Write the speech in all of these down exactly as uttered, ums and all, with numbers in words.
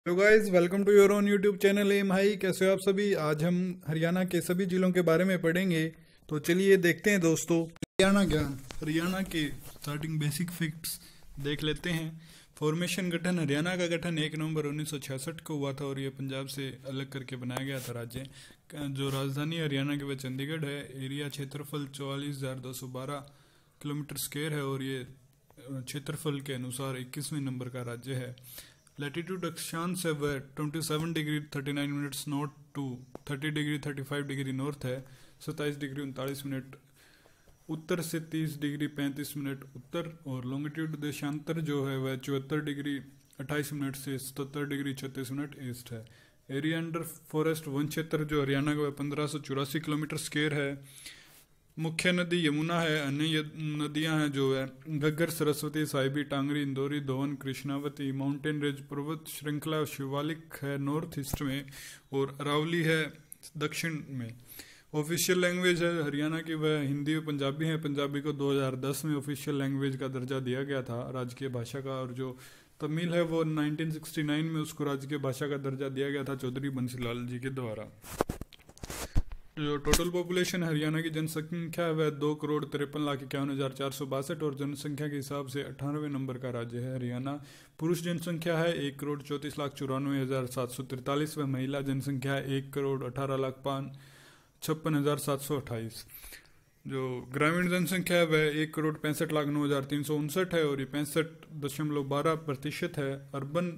Hello guys, welcome to your own YouTube channel M high. कैसे हो आप सभी। आज हम हरियाणा के सभी जिलों के बारे में पढ़ेंगे। तो चलिए देखते हैं दोस्तों। हरियाणा ज्ञान, हरियाणा के स्टार्टिंग बेसिक फैक्ट्स देख लेते हैं। फॉर्मेशन, गठन। हरियाणा का गठन एक नवंबर उन्नीस सौ छियासठ को हुआ था और ये पंजाब से अलग करके बनाया गया था राज्य। जो राजधानी हरियाणा की वह चंडीगढ़ है। एरिया क्षेत्रफल चौवालीस हजार दो सौ बारह किलोमीटर स्क्वायर है और ये क्षेत्रफल के अनुसार इक्कीसवें नंबर का राज्य है। लैटिट्यूड अक्षांश है वह twenty seven degree thirty nine minutes north to thirty degree thirty five degree north है। सत्ताईस डिग्री उनतालीस मिनट उत्तर से तीस डिग्री पैंतीस मिनट उत्तर। और लॉन्गिट्यूड देशांतर जो है वह चौहत्तर डिग्री अट्ठाईस मिनट से सतहत्तर डिग्री छत्तीस मिनट ईस्ट है। एरिया अंडर फॉरेस्ट वन क्षेत्र जो हरियाणा का वह पंद्रह सौ चौरासी किलोमीटर स्क्वायर है। मुख्य नदी यमुना है। अन्य नदियां हैं जो है घग्गर, सरस्वती, साहिबी, टांगरी, इंदौरी, धोवन, कृष्णावती। माउंटेन रेंज पर्वत श्रृंखला शिवालिक है नॉर्थ ईस्ट में और अरावली है दक्षिण में। ऑफिशियल लैंग्वेज है हरियाणा की वह हिंदी और पंजाबी है। पंजाबी को दो हज़ार दस में ऑफिशियल लैंग्वेज का दर्जा दिया गया था राजकीय भाषा का। और जो तमिल है वो नाइनटीन सिक्सटी नाइन में उसको राजकीय भाषा का दर्जा दिया गया था चौधरी बंसीलाल जी के द्वारा। जो टोटल पॉपुलेशन हरियाणा की जनसंख्या है वह दो करोड़ तिरपन लाख इक्यावन हजार चार सौ बासठ और जनसंख्या के हिसाब से अठारहवें नंबर का राज्य है हरियाणा। पुरुष जनसंख्या है एक करोड़ चौंतीस लाख चौरानवे हजार सात सौ तिरतालीस व महिला जनसंख्या है एक करोड़ अठारह लाख पाँच छप्पन हजार सात सौ अट्ठाईस। जो ग्रामीण जनसंख्या है वह एक करोड़ पैंसठ लाख नौ हजार तीन सौ उनसठ है और ये पैंसठ दशमलव बारह प्रतिशत है। अर्बन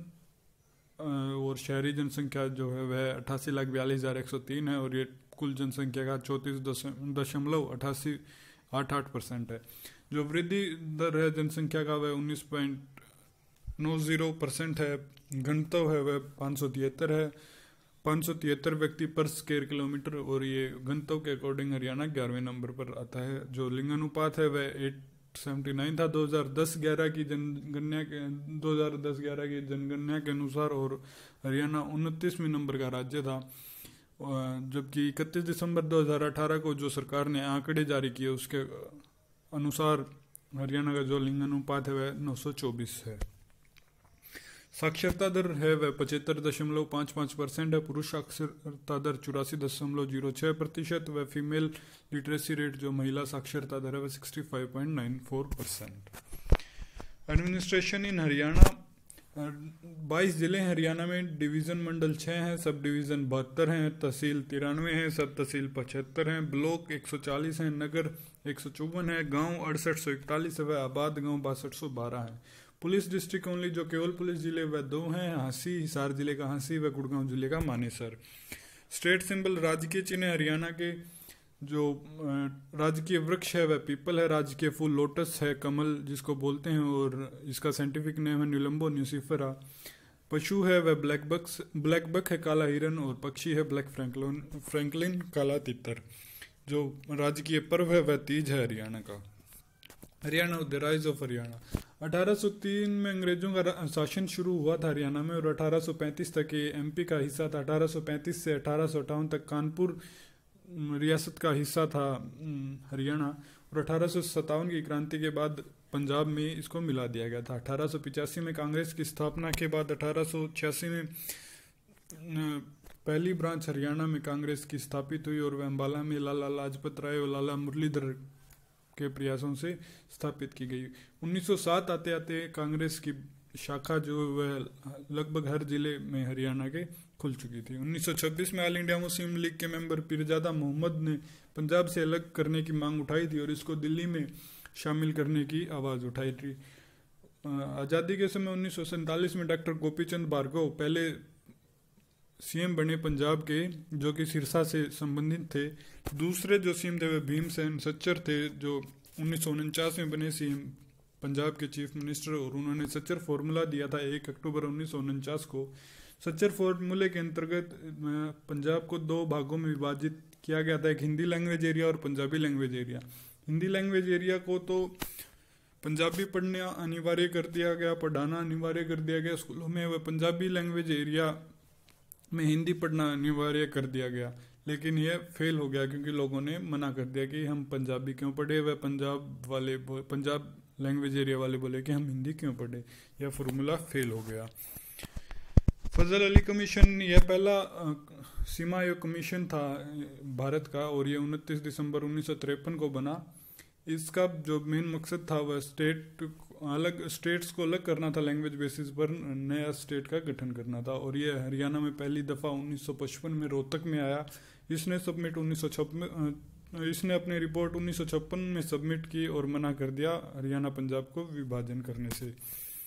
और शहरी जनसंख्या जो है वह अट्ठासी लाख बयालीस हजार एक सौ तीन है और ये कुल जनसंख्या का चौंतीस दशमलव अठासी आठ आठ परसेंट है। जो वृद्धि दर है जनसंख्या का वह उन्नीस पॉइंट नौ जीरो परसेंट है। घनत्व है वह पाँच सौ तिहत्तर है पाँच सौ तिहत्तर व्यक्ति पर स्क्वायर किलोमीटर और ये घनत्व के अकॉर्डिंग हरियाणा ग्यारहवें नंबर पर आता है। जो लिंगानुपात है वह एट सेवेंटी नाइन था दो हजार दस ग्यारह की जनगणना के दो हजार दस ग्यारह की जनगणना के अनुसार और हरियाणा उनतीसवें नंबर का राज्य था। जबकि इकतीस दिसंबर दो हज़ार अठारह को जो सरकार ने आंकड़े जारी किए उसके अनुसार हरियाणा का जो लिंगानुपात है वह नौ सौ चौबीस है। साक्षरता दर है वह पचहत्तर दशमलव पाँच पाँच परसेंट है। पुरुष साक्षरता दर चौरासी दशमलव जीरो छः प्रतिशत व फीमेल लिटरेसी रेट जो महिला साक्षरता दर है वह sixty five point nine four percent. Administration in Haryana, बाईस जिले हैं हरियाणा में। डिवीजन मंडल छः हैं, सब डिवीजन बहत्तर हैं, तहसील तिरानवे हैं, सब तहसील पचहत्तर हैं, ब्लॉक एक सौ चालीस हैं, नगर एक सौ चौवन है, गांव अड़सठ सौ इकतालीस है व आबाद गांव बासठ सौ बारह है। पुलिस डिस्ट्रिक्ट ओनली जो केवल पुलिस जिले वह दो हैं, हांसी हिसार जिले का हांसी व गुड़गांव जिले का मानेसर। स्टेट सिंबल, राजकीय चिन्ह हरियाणा के जो राजकीय वृक्ष है वह पीपल है। राजकीय फूल लोटस है, कमल जिसको बोलते हैं और इसका साइंटिफिक नेम है न्यूलम्बो न्यूसिफेरा। पशु है वह ब्लैक बक्स ब्लैक बक है, काला हिरन। और पक्षी है ब्लैक फ्रैंकलिन फ्रैंकलिन काला तितर। जो राजकीय पर्व है वह तीज है हरियाणा का। Haryana the rise of Haryana, अठारह सौ तीन में अंग्रेजों का शासन शुरू हुआ था हरियाणा में और अठारह सौ पैंतीस तक ये एमपी का हिस्सा था। अठारह सौ पैंतीस से अठारह सौ अट्ठावन तक कानपुर रियासत का हिस्सा था हरियाणा और अठारह सौ सत्तावन की क्रांति के बाद पंजाब में इसको मिला दिया गया था। अठारह सौ पिचासी में कांग्रेस की स्थापना के बाद अठारह सौ छियासी में पहली ब्रांच हरियाणा में कांग्रेस की स्थापित हुई और वह अम्बाला में लाला लाजपत राय और लाला मुरलीधर के प्रयासों से स्थापित की गई। उन्नीस सौ सात आते आते कांग्रेस की शाखा जो वह लगभग हर जिले में हरियाणा के खुल चुकी थी। उन्नीस सौ छब्बीस में ऑल इंडिया मुस्लिम लीग के मेंबर पीरजादा मोहम्मद ने पंजाब से अलग करने की मांग उठाई थी और इसको दिल्ली में शामिल करने की आवाज़ उठाई थी। आज़ादी के समय उन्नीस सौ सैंतालीस में डॉक्टर गोपीचंद भार्गव पहले सीएम बने पंजाब के, जो कि सिरसा से संबंधित थे। दूसरे जो सीएम थे वह भीमसेन सच्चर थे जो उन्नीस सौ उनचास में बने सीएम पंजाब के चीफ मिनिस्टर और उन्होंने सच्चर फॉर्मूला दिया था एक अक्टूबर उन्नीस सौ उनचास को। सच्चर फॉर्मूले के अंतर्गत पंजाब को दो भागों में विभाजित किया गया था, एक हिंदी लैंग्वेज एरिया और Punjabi language area. Hindi language area को तो पंजाबी पढ़ना अनिवार्य कर दिया गया, पढ़ाना अनिवार्य कर दिया गया स्कूलों में। वह पंजाबी लैंग्वेज एरिया में हिंदी पढ़ना अनिवार्य कर दिया गया, लेकिन यह फेल हो गया क्योंकि लोगों ने मना कर दिया कि हम पंजाबी क्यों पढ़े। वह पंजाब वाले पंजाब लैंग्वेज एरिया वाले बोले कि हम हिंदी क्यों पढ़े। यह फॉर्मूला फेल हो गया। फजल अली कमीशन यह पहला अ, सीमा आयोग कमीशन था अ, भारत का, और ये उनतीस दिसंबर उन्नीस सौ तिरपन को बना। इसका जो मेन मकसद था वह स्टेट अलग स्टेट्स को अलग करना था, लैंग्वेज बेसिस पर नया स्टेट का गठन करना था। और ये हरियाणा में पहली दफ़ा उन्नीस सौ पचपन में रोहतक में आया। इसने सबमिट उन्नीस सौ छप्पन इसने अपनी रिपोर्ट उन्नीस सौ छप्पन में सबमिट की और मना कर दिया हरियाणा पंजाब को विभाजन करने से।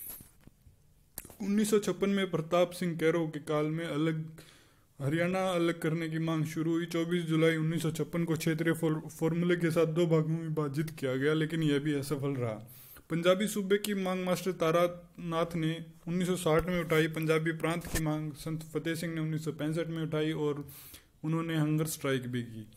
उन्नीस सौ छप्पन में प्रताप सिंह कैरो के काल में अलग हरियाणा अलग करने की मांग शुरू हुई। चौबीस जुलाई उन्नीस सौ छप्पन को क्षेत्रीय फॉर्मूले के साथ दो भागों में विभाजित किया गया, लेकिन यह भी असफल रहा। पंजाबी सूबे की मांग मास्टर तारानाथ ने उन्नीस सौ साठ में उठाई। पंजाबी प्रांत की मांग संत फतेह सिंह ने उन्नीस सौ पैंसठ में उठाई और उन्होंने हंगर स्ट्राइक भी की।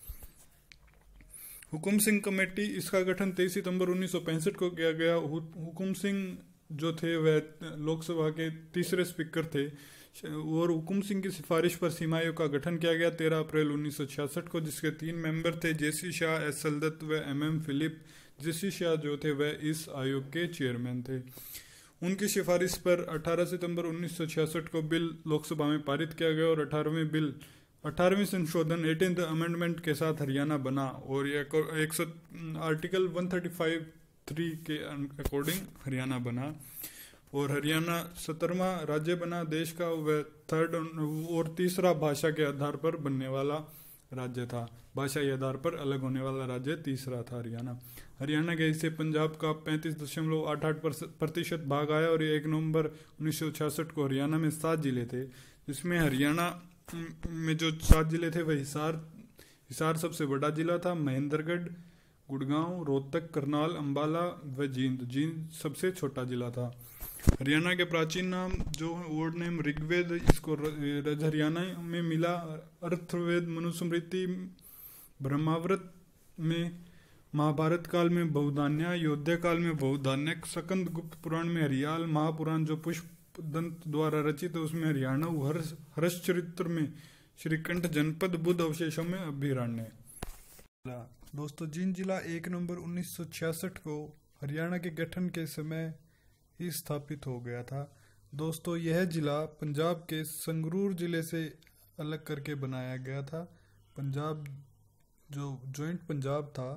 हुकुम सिंह कमेटी, इसका गठन तेईस सितंबर उन्नीस सौ पैंसठ को किया गया। हुकुम सिंह जो थे वह लोकसभा के तीसरे स्पीकर थे और हुकुम सिंह की सिफारिश पर सीमा आयोग का गठन किया गया तेरह अप्रैल उन्नीस सौ छियासठ को, जिसके तीन मेंबर थे, जेसी शाह, एस सलदत व M M Philip. J C Shah जो थे वह इस आयोग के चेयरमैन थे। उनकी सिफारिश पर अठारह सितंबर उन्नीस सौ छियासठ को बिल लोकसभा में पारित किया गया और अठारहवें बिल अठारहवीं संशोधन एटीन अमेंडमेंट के साथ हरियाणा बना और यह एक सौ article one thirty five three के अकॉर्डिंग हरियाणा बना और हरियाणा सत्रहवां राज्य बना देश का। वह थर्ड और तीसरा भाषा के आधार पर बनने वाला राज्य था। भाषा के आधार पर अलग होने वाला राज्य तीसरा था हरियाणा। हरियाणा के हिस्से पंजाब का पैंतीस दशमलव आठ आठ प्रतिशत भाग आया और एक नवंबर उन्नीस सौ छियासठ को हरियाणा में सात जिले थे, जिसमें हरियाणा में जो सात जिले थे वह हिसार हिसार सबसे बड़ा जिला था, महेंद्रगढ़, गुड़गांव, रोहतक, करनाल, अंबाला व जींद जींद सबसे छोटा जिला था। हरियाणा के प्राचीन नाम जो है वर्ड नेम ऋग्वेद, इसको रज हरियाणा में मिला। अर्थवेद, मनुस्मृति, ब्रह्मावृत में महाभारत काल में बहुधान्य, योद्धा काल में बहुधान्य, सकंद गुप्त पुराण में हरियाल, महापुराण जो पुष्प दंत द्वारा रचित है उसमें हरियाणा, हर्ष हर्ष चरित्र में श्रीकंठ, जनपद बुद्ध अवशेषों में अभ्यारण्य। दोस्तों जींद जिला एक नवंबर उन्नीस सौ छियासठ को हरियाणा के गठन के समय ही स्थापित हो गया था। दोस्तों यह जिला पंजाब के संगरूर जिले से अलग करके बनाया गया था। पंजाब जो जॉइंट पंजाब था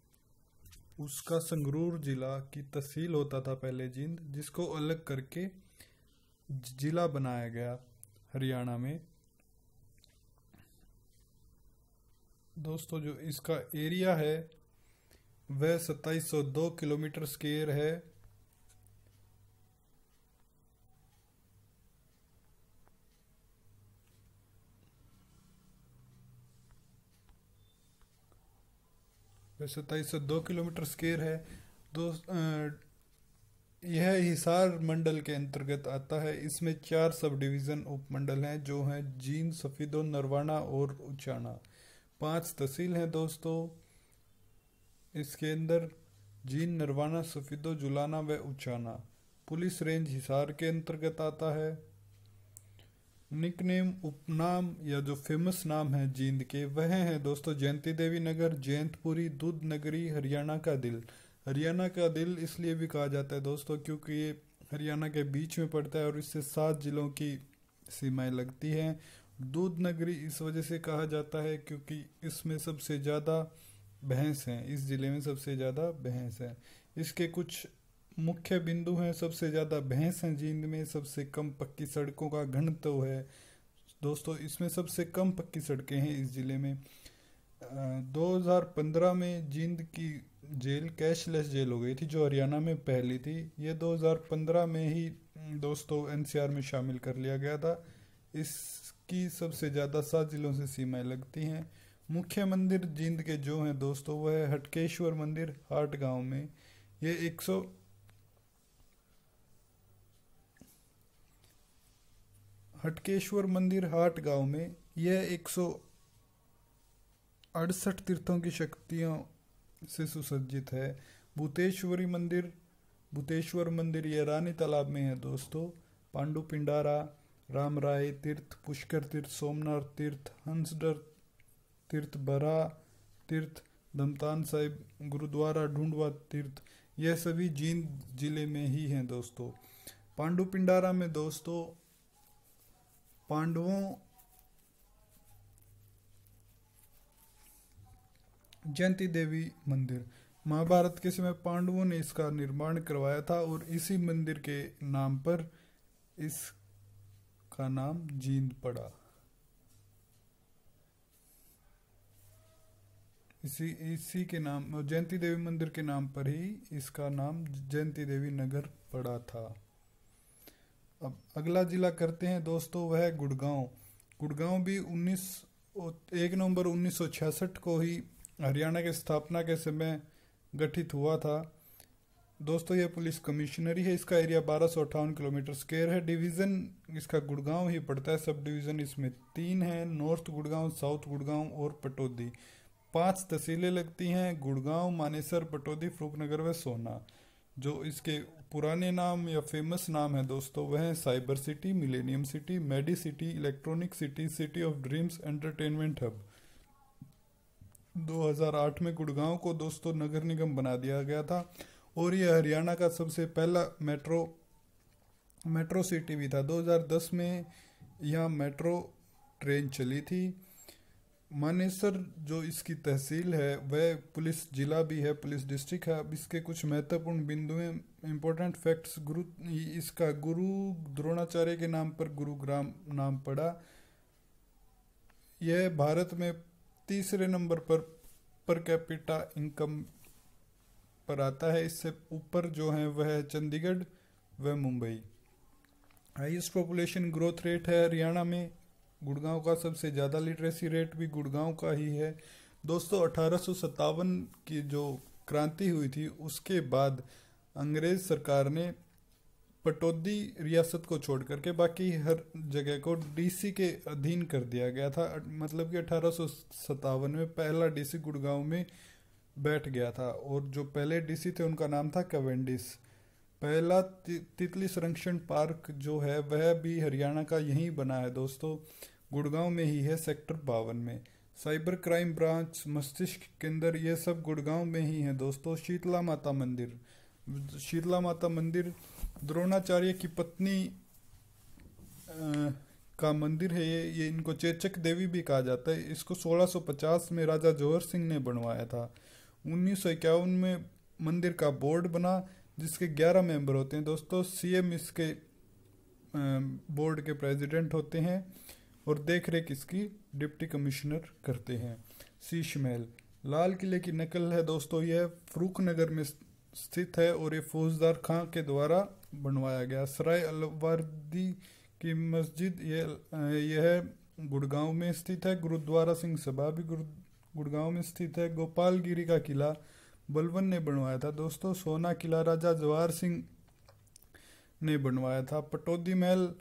उसका संगरूर जिला की तहसील होता था पहले जींद, जिसको अलग करके जिला बनाया गया हरियाणा में। दोस्तों जो इसका एरिया है वह सत्ताईस सौ दो किलोमीटर स्क्वायर है। वह सत्ताईस सौ दो किलोमीटर स्क्वायर है। दोस्त यह हिसार मंडल के अंतर्गत आता है। इसमें चार सब डिवीज़न उप मंडल हैं जो हैं जींद, सफीदो, नरवाना और उचाना। पांच तहसील हैं दोस्तों इसके अंदर, जींद, नरवाना, सफीदो, जुलाना व उचाना। पुलिस रेंज हिसार के अंतर्गत आता है। निकनेम, उपनाम या जो फेमस नाम है जींद के वह हैं दोस्तों जयंती देवी नगर, जयंतपुरी, दूध नगरी, हरियाणा का दिल। हरियाणा का दिल इसलिए भी कहा जाता है दोस्तों क्योंकि ये हरियाणा के बीच में पड़ता है और इससे सात जिलों की सीमाएं लगती हैं। दूध नगरी इस वजह से कहा जाता है क्योंकि इसमें सबसे ज़्यादा भैंस हैं, इस ज़िले में सबसे ज़्यादा भैंस हैं। इसके कुछ मुख्य बिंदु हैं, सबसे ज़्यादा भैंस हैं जींद में, सबसे कम पक्की सड़कों का घनत्व है दोस्तों, इसमें सबसे कम पक्की सड़कें हैं इस ज़िले में। दो हज़ार पंद्रह में जींद की जेल कैशलेस जेल हो गई थी जो हरियाणा में पहली थी। ये दो हज़ार पंद्रह में ही दोस्तों एनसीआर में शामिल कर लिया गया था। इसकी सबसे ज़्यादा सात जिलों से सीमाएं लगती हैं। मुख्य मंदिर जींद के जो हैं दोस्तों वह है हटकेश्वर मंदिर हाट गांव में। ये एक सौ हटकेश्वर मंदिर हाट गांव में यह एक सौ अड़सठ तीर्थों की शक्तियों से सुसज्जित है। भूतेश्वरी मंदिर भूतेश्वर मंदिर यह रानी तालाब में है दोस्तों। पांडु पिंडारा, रामराय तीर्थ, पुष्कर तीर्थ, सोमनाथ तीर्थ, हंसडर तीर्थ, बरा तीर्थ, दमतान साहिब गुरुद्वारा, ढूंढवा तीर्थ, यह सभी जींद जिले में ही हैं दोस्तों। पांडु पिंडारा में दोस्तों पांडवों जयंती देवी मंदिर। महाभारत के समय पांडवों ने इसका निर्माण करवाया था और इसी मंदिर के नाम पर इसका नाम जींद पड़ा। इसी इसी के नाम जयंती देवी मंदिर के नाम पर ही इसका नाम जयंती देवी नगर पड़ा था। अब अगला जिला करते हैं दोस्तों, वह है गुड़गांव। गुड़गांव भी उन्नीस एक नवंबर उन्नीस सौ छियासठ को ही हरियाणा की स्थापना के समय गठित हुआ था। दोस्तों यह पुलिस कमिश्नरी है। इसका एरिया बारह सौ अट्ठावन किलोमीटर स्क्वायर है। डिवीज़न इसका गुड़गांव ही पड़ता है। सब डिवीज़न इसमें तीन है, नॉर्थ गुड़गांव, साउथ गुड़गांव और पटौदी। पांच तहसीलें लगती हैं, गुड़गांव, मानेसर, पटौदी, फरूखनगर व सोना। जो इसके पुराने नाम या फेमस नाम है दोस्तों वह है cyber city, millennium city, medi city, electronic city, city of dreams, entertainment hub. दो हज़ार आठ में गुड़गांव को दोस्तों नगर निगम बना दिया गया था और यह हरियाणा का सबसे पहला मेट्रो मेट्रो सिटी भी था। दो हज़ार दस में यहाँ मेट्रो ट्रेन चली थी। मानेसर जो इसकी तहसील है वह पुलिस जिला भी है, पुलिस डिस्ट्रिक्ट है। अब इसके कुछ महत्वपूर्ण बिंदुएं, इंपॉर्टेंट फैक्ट्स। गुरु इसका गुरु द्रोणाचार्य के नाम पर गुरुग्राम नाम पड़ा। यह भारत में तीसरे नंबर पर पर कैपिटा इनकम पर आता है। इससे ऊपर जो है वह है चंडीगढ़ व Mumbai. Highest population growth rate है हरियाणा में गुड़गांव का। सबसे ज़्यादा लिटरेसी रेट भी गुड़गांव का ही है दोस्तों। अठारह सौ सत्तावन की जो क्रांति हुई थी उसके बाद अंग्रेज सरकार ने पटौदी रियासत को छोड़ करके बाकी हर जगह को डीसी के अधीन कर दिया गया था। मतलब कि अठारह सौ सत्तावन में पहला डीसी गुड़गांव में बैठ गया था और जो पहले डीसी थे उनका नाम था कैवेंडिस। पहला तितली संरक्षण पार्क जो है वह भी हरियाणा का यहीं बना है दोस्तों, गुड़गांव में ही है, सेक्टर बावन में। साइबर क्राइम ब्रांच, मस्तिष्क केंद्र, ये सब गुड़गांव में ही है दोस्तों। शीतला माता मंदिर, शीतला माता मंदिर द्रोणाचार्य की पत्नी आ, का मंदिर है। ये ये इनको चेचक देवी भी कहा जाता है। इसको सोलह सौ पचास में राजा जौहर सिंह ने बनवाया था। उन्नीस सौ इक्यावन में मंदिर का बोर्ड बना जिसके ग्यारह मेंबर होते हैं दोस्तों। सीएम इसके बोर्ड के प्रेसिडेंट होते हैं और देख रेख इसकी डिप्टी कमिश्नर करते हैं। शीश महल लाल किले की नकल है दोस्तों। यह फरूखनगर में स्थित है और ये फौजदार खां के द्वारा बनवाया गया। सराय अलवर्दी की मस्जिद यह यह गुड़गांव में स्थित है। गुरुद्वारा सिंह सभा भी गुड़गांव में स्थित है। गोपालगिरी का किला बलवन ने बनवाया था दोस्तों। सोना किला राजा जवाहर सिंह ने बनवाया था। पटौदी महल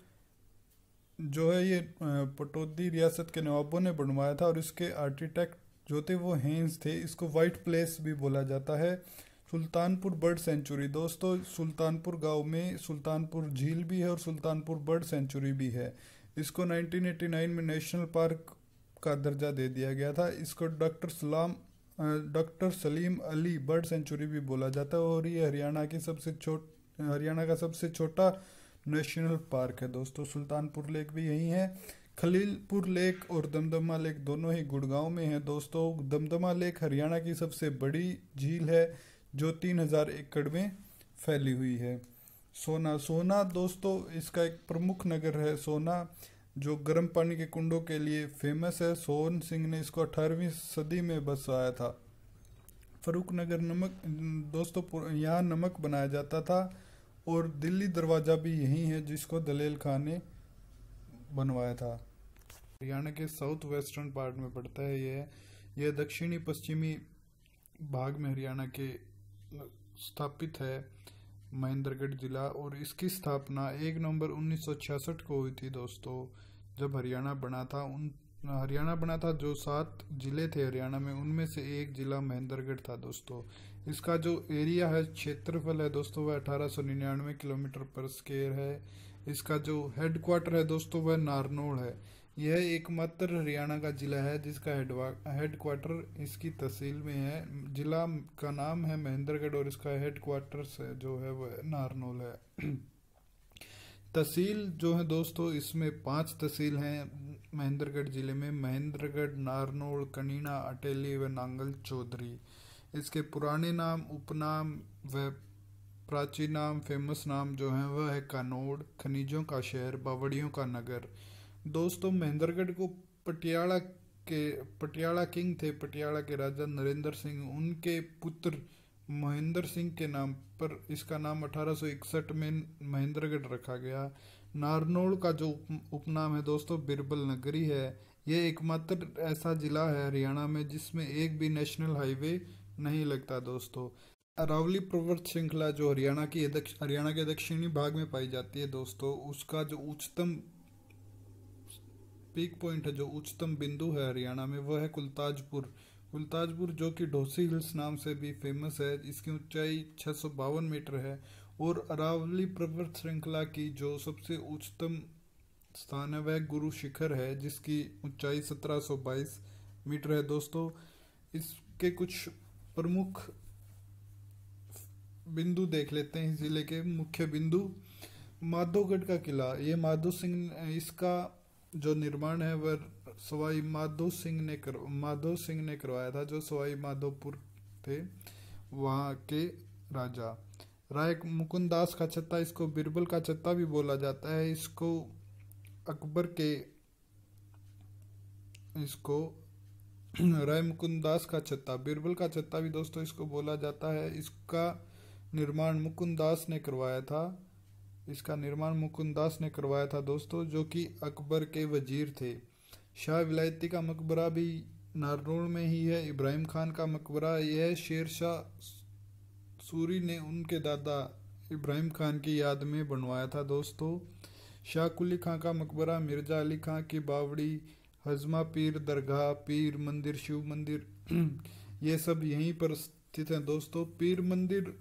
जो है ये पटौदी रियासत के नवाबों ने बनवाया था और इसके आर्किटेक्ट जो थे वो हेंस थे। इसको व्हाइट प्लेस भी बोला जाता है। सुल्तानपुर बर्ड सेंचुरी दोस्तों, सुल्तानपुर गांव में सुल्तानपुर झील भी है और सुल्तानपुर बर्ड सेंचुरी भी है। इसको नाइनटीन एटी नाइन में नेशनल पार्क का दर्जा दे दिया गया था। इसको doctor Salam doctor Salim Ali bird sanctuary भी बोला जाता है और ये हरियाणा की सबसे छोट हरियाणा का सबसे छोटा नेशनल पार्क है दोस्तों। सुल्तानपुर लेक भी यही है। खलीलपुर लेक और दमदमा लेक दोनों ही गुड़गांव में है दोस्तों। दमदमा लेक हरियाणा की सबसे बड़ी झील है जो तीन हजार एकड़ में फैली हुई है। सोना सोना दोस्तों इसका एक प्रमुख नगर है सोना, जो गर्म पानी के कुंडों के लिए फेमस है। सोन सिंह ने इसको अठारहवीं सदी में बसाया था। फरूखनगर नमक दोस्तों, यहाँ नमक बनाया जाता था और दिल्ली दरवाज़ा भी यही है जिसको दलेल खान ने बनवाया था। हरियाणा के साउथ वेस्टर्न पार्ट में पड़ता है यह यह दक्षिणी पश्चिमी भाग में हरियाणा के स्थापित है महेंद्रगढ़ जिला और इसकी स्थापना एक नवंबर उन्नीस सौ छियासठ को हुई थी दोस्तों। जब हरियाणा बना था उन हरियाणा बना था जो सात जिले थे हरियाणा में उनमें से एक जिला महेंद्रगढ़ था दोस्तों। इसका जो एरिया है क्षेत्रफल है दोस्तों वह अठारह सौ निन्यानवे किलोमीटर पर स्क्वायर है। इसका जो हेड क्वार्टर है दोस्तों वह नारनौल है। यह एकमात्र हरियाणा का जिला है जिसका हेड क्वार्टर इसकी तहसील में है। जिला का नाम है महेंद्रगढ़ और इसका हेड क्वार्टर जो है वह नारनौल है। तहसील जो है दोस्तों, इसमें पांच तहसील हैं महेंद्रगढ़ जिले में: महेंद्रगढ़, नारनौल, कनीना, अटेली व नांगल चौधरी। इसके पुराने नाम, उपनाम व प्राचीन नाम, फेमस नाम जो है वह है कानौड़, खनिजों का शहर, बावड़ियों का नगर। दोस्तों महेंद्रगढ़ को पटियाला के पटियाला किंग थे, पटियाला के राजा नरेंद्र सिंह, उनके पुत्र महेंद्र सिंह के नाम पर इसका नाम अठारह सौ इकसठ में महेंद्रगढ़ रखा गया। नारनौल का जो उपनाम है दोस्तों, बिरबल नगरी है। यह एकमात्र ऐसा जिला है हरियाणा में जिसमें एक भी नेशनल हाईवे नहीं लगता दोस्तों। अरावली पर्वत श्रृंखला जो हरियाणा की हरियाणा के दक्षिणी भाग में पाई जाती है दोस्तों, उसका जो उच्चतम पीक पॉइंट है, जो उच्चतम बिंदु है हरियाणा में, वह है कुलताजपुर। कुलताजपुर जो कि ढोसी हिल्स नाम से भी फेमस है। इसकी ऊंचाई छह सौ बावन मीटर है। और अरावली पर्वत श्रृंखला की जो सबसे उच्चतम स्थान है वह गुरु शिखर है, जिसकी ऊंचाई सत्रह सौ बाईस मीटर है दोस्तों। इसके कुछ प्रमुख बिंदु देख लेते हैं। जिले के मुख्य बिंदु: माधोगढ़ का किला, ये माधो सिंह, इसका जो निर्माण है वह सवाई माधो सिंह ने कर माधो सिंह ने करवाया था, जो सवाई माधोपुर थे वहाँ के राजा। राय मुकुंद दास का छत्ता, इसको बिरबल का छत्ता भी बोला जाता है। इसको अकबर के इसको राय मुकुंद दास का छत्ता, बिरबल का छत्ता भी दोस्तों इसको बोला जाता है। इसका निर्माण मुकुंद दास ने करवाया था इसका निर्माण मुकुंद दास ने करवाया था दोस्तों, जो कि अकबर के वजीर थे। शाह विलायती का मकबरा भी नारनौल में ही है। इब्राहिम खान का मकबरा, यह शेर शाह सूरी ने उनके दादा इब्राहिम खान की याद में बनवाया था दोस्तों। शाह कुली खां का मकबरा, मिर्जा अली खां की बावड़ी, हजमा पीर दरगाह, पीर मंदिर, शिव मंदिर ये सब यहीं पर स्थित हैं दोस्तों। पीर मंदिर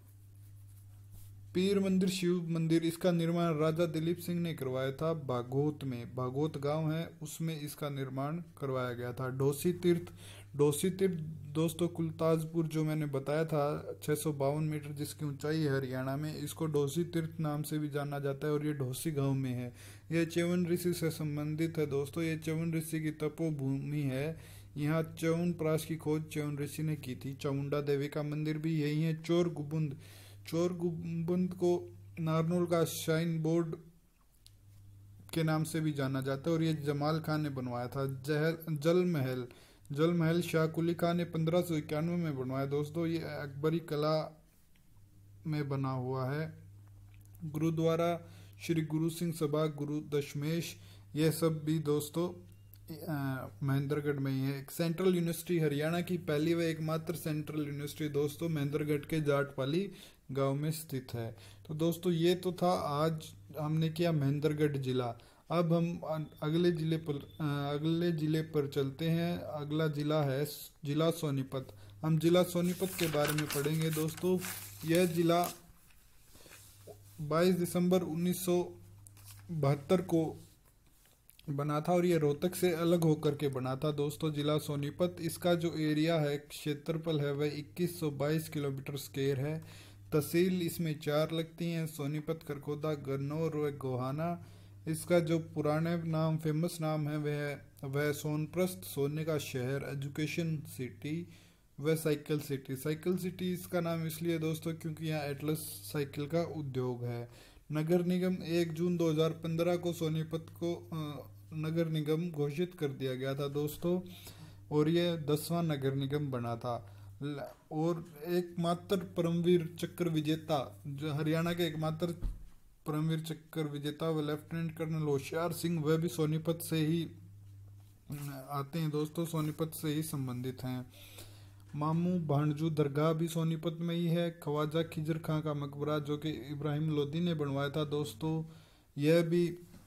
पीर मंदिर शिव मंदिर, इसका निर्माण राजा दिलीप सिंह ने करवाया था। भागोत में, भागोत गांव है, उसमें इसका निर्माण करवाया गया था। डोसी तीर्थ डोसी तीर्थ दोस्तों, कुलताजपुर जो मैंने बताया था छह सौ बावन मीटर जिसकी ऊंचाई है हरियाणा में, इसको डोसी तीर्थ नाम से भी जाना जाता है और ये ढोसी गांव में है। यह च्यवन ऋषि से संबंधित है दोस्तों। ये च्यवन ऋषि की तपोभूमि है। यहाँ च्यवन प्राश की खोज च्यवन ऋषि ने की थी। चामुंडा देवी का मंदिर भी यही है। चोर गुबुंद चोर गुबुंद को नारनौल का शाइन बोर्ड के नाम से भी जाना जाता है और ये जमाल खान ने बनवाया था। जहल जल महल जल महल शाह कुली खान ने पंद्रह सौ इक्यानवे में बनवाया दोस्तों। ये अकबरी कला में बना हुआ है। गुरुद्वारा श्री गुरु सिंह सभा, गुरु दशमेश, यह सब भी दोस्तों महेंद्रगढ़ में ही है। एक सेंट्रल यूनिवर्सिटी, हरियाणा की पहली व एकमात्र सेंट्रल यूनिवर्सिटी दोस्तों महेंद्रगढ़ के जाटपाली गांव में स्थित है। तो दोस्तों ये तो था, आज हमने किया महेंद्रगढ़ जिला। अब हम अगले जिले पर अगले जिले पर चलते हैं। अगला जिला है जिला सोनीपत। हम जिला सोनीपत के बारे में पढ़ेंगे दोस्तों। यह जिला बाईस दिसंबर उन्नीस सौ बहत्तर को बना था और ये रोहतक से अलग होकर के बना था दोस्तों जिला सोनीपत। इसका जो एरिया है, क्षेत्रफल है, वह इक्कीस सौ बाईस किलोमीटर स्क्वायर है। तहसील इसमें चार लगती हैं: सोनीपत, करकोदा, गन्नौर व गोहाना। इसका जो पुराने नाम, फेमस नाम है वह वह सोनप्रस्थ, सोने का शहर, एजुकेशन सिटी व साइकिल सिटी। साइकिल सिटी इसका नाम इसलिए दोस्तों क्योंकि यहाँ एटलस साइकिल का उद्योग है। नगर निगम एक जून दो हज़ार पंद्रह को सोनीपत को नगर निगम घोषित कर दिया गया था दोस्तों और ये दसवां नगर निगम बना था। और एकमात्र परमवीर चक्र विजेता, जो हरियाणा के एकमात्र परमवीर चक्र विजेता व लेफ्टिनेंट कर्नल होशियार सिंह, वह भी सोनीपत से ही आते हैं दोस्तों, सोनीपत से ही संबंधित हैं। मामू भांजू दरगाह भी सोनीपत में ही है। ख्वाजा खिजर खां का मकबरा जो कि इब्राहिम लोदी ने बनवाया था दोस्तों, यह भी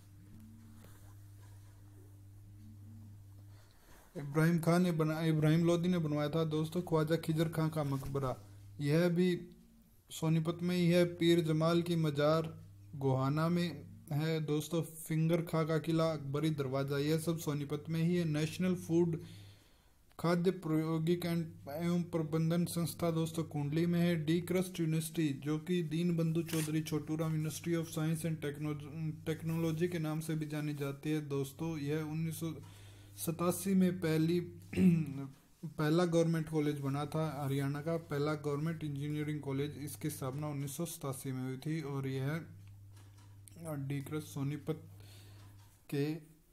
इब्राहिम खान ने बना इब्राहिम लोदी ने बनवाया था दोस्तों। ख्वाजा खिजर खां का मकबरा यह भी सोनीपत में ही है। पीर जमाल की मजार गोहाना में है दोस्तों। फिंगर खां का किला, अकबरी दरवाजा, यह सब सोनीपत में ही है। नेशनल फूड खाद्य प्रौद्योगिकी एवं प्रबंधन संस्था दोस्तों कुंडली में है। डी कृष्ण यूनिवर्सिटी जो कि Deenbandhu Chaudhary Chhoturam university of science and technology के नाम से भी जानी जाती है दोस्तों। यह उन्नीस सौ सतासी में पहली पहला गवर्नमेंट कॉलेज बना था। हरियाणा का पहला गवर्नमेंट इंजीनियरिंग कॉलेज, इसकी स्थापना उन्नीस सौ सतासी में हुई थी और यह डी कृष्ण सोनीपत के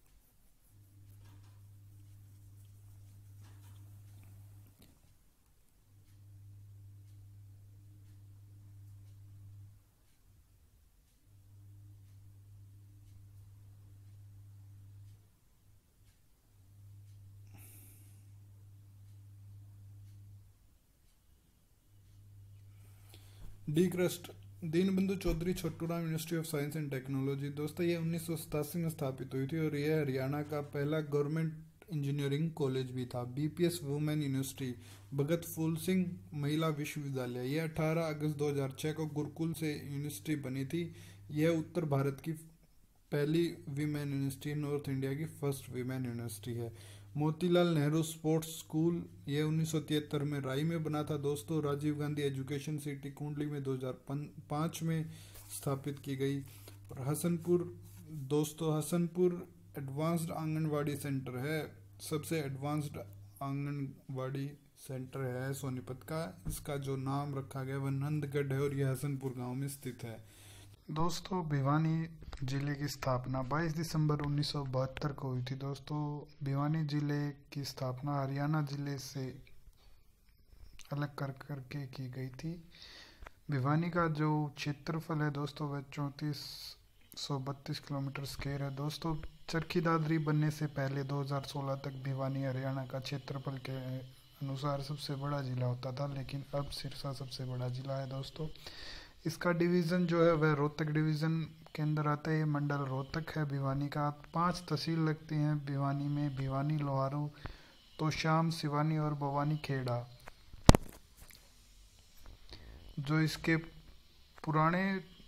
D Krishna Deenbandhu Chaudhary Chhoturam university of science and technology दोस्तों ये उन्नीस सौ सतासी में स्थापित हुई थी और यह हरियाणा का पहला गवर्नमेंट इंजीनियरिंग कॉलेज भी था। BPS women university Bhagat Phool Singh Mahila Vishwavidyalaya, यह अठारह अगस्त दो हज़ार छह को गुरुकुल से यूनिवर्सिटी बनी थी। यह उत्तर भारत की पहली वीमेन यूनिवर्सिटी, नॉर्थ इंडिया की फर्स्ट वीमेन यूनिवर्सिटी है। मोतीलाल नेहरू स्पोर्ट्स स्कूल यह उन्नीस सौ तिहत्तर में राई में बना था दोस्तों। राजीव गांधी एजुकेशन सिटी कुंडली में दो हज़ार पाँच में स्थापित की गई। और हसनपुर दोस्तों हसनपुर एडवांस्ड आंगनवाड़ी सेंटर है, सबसे एडवांस्ड आंगनवाड़ी सेंटर है सोनीपत का। इसका जो नाम रखा गया वह नंदगढ़ है और यह हसनपुर गांव में स्थित है दोस्तों। भिवानी जिले की स्थापना बाईस दिसंबर उन्नीस सौ बहत्तर को हुई थी दोस्तों। भिवानी जिले की स्थापना हरियाणा जिले से अलग कर करके की गई थी। भिवानी का जो क्षेत्रफल है दोस्तों वह चौंतीस सौ बत्तीस किलोमीटर स्क्वायर है दोस्तों। चरखी दादरी बनने से पहले दो हज़ार सोलह तक भिवानी हरियाणा का क्षेत्रफल के अनुसार सबसे बड़ा जिला होता था, लेकिन अब सिरसा सबसे बड़ा जिला है दोस्तों। इसका डिवीज़न जो है वह रोहतक डिवीज़न के अंदर आता है। ये मंडल रोहतक है भिवानी का। पांच तहसील लगती हैं भिवानी में, भिवानी, लोहारू, तोशाम, सिवानी और भवानी खेड़ा। जो इसके पुराने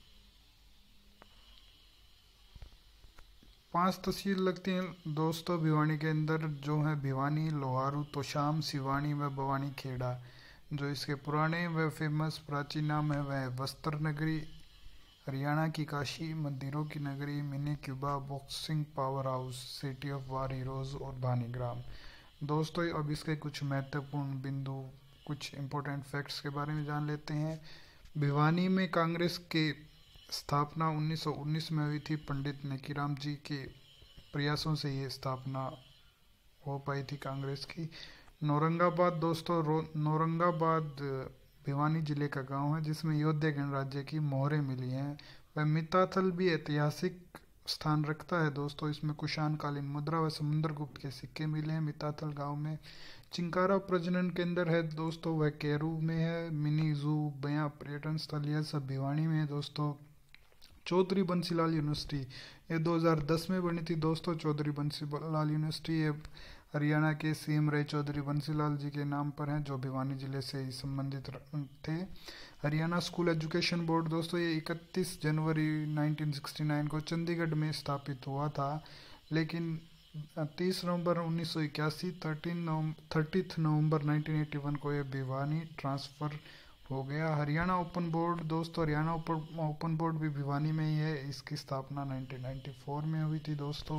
पांच तहसील लगती हैं दोस्तों भिवानी के अंदर, जो है भिवानी, लोहारू, तोशाम, सिवानी व भवानी खेड़ा। जो इसके पुराने व फेमस प्राचीन नाम है वह वस्त्र नगरी, हरियाणा की काशी, मंदिरों की नगरी, mini Cuba, boxing power house, city of war heroes और भानीग्राम। दोस्तों अब इसके कुछ महत्वपूर्ण बिंदु, कुछ इम्पोर्टेंट फैक्ट्स के बारे में जान लेते हैं। भिवानी में कांग्रेस के स्थापना उन्नीस सौ उन्नीस में हुई थी। पंडित नेकीराम जी के प्रयासों से ये स्थापना हो पाई थी कांग्रेस की। नौरंगाबाद दोस्तों नौरंगाबाद भिवानी जिले का गांव है जिसमें योध्या गणराज्य की मोहरें मिली हैं। वह मिताथल भी ऐतिहासिक स्थान रखता है दोस्तों। इसमें कुषाण कालीन मुद्रा व समुद्रगुप्त के सिक्के मिले हैं मिताथल गांव में। चिंकारा प्रजनन केंद्र है दोस्तों वह केरू में है। मिनी जू, बया पर्यटन स्थल यह सब भिवानी में है दोस्तों। चौधरी बंसीलाल यूनिवर्सिटी ये दो हज़ार दस में बनी थी दोस्तों। चौधरी बंसीलाल यूनिवर्सिटी ये हरियाणा के सीएम रहे चौधरी बंसीलाल जी के नाम पर हैं, जो भिवानी जिले से ही संबंधित थे। हरियाणा स्कूल एजुकेशन बोर्ड दोस्तों ये इकतीस जनवरी उन्नीस सौ उनहत्तर को चंडीगढ़ में स्थापित हुआ था, लेकिन तीस नवंबर उन्नीस सौ इक्यासी तीस नवंबर उन्नीस सौ इक्यासी को ये भिवानी ट्रांसफ़र हो गया। हरियाणा ओपन बोर्ड दोस्तों हरियाणा ओपन बोर्ड भी भिवानी में ही है। इसकी स्थापना उन्नीस सौ चौरानवे में हुई थी दोस्तों।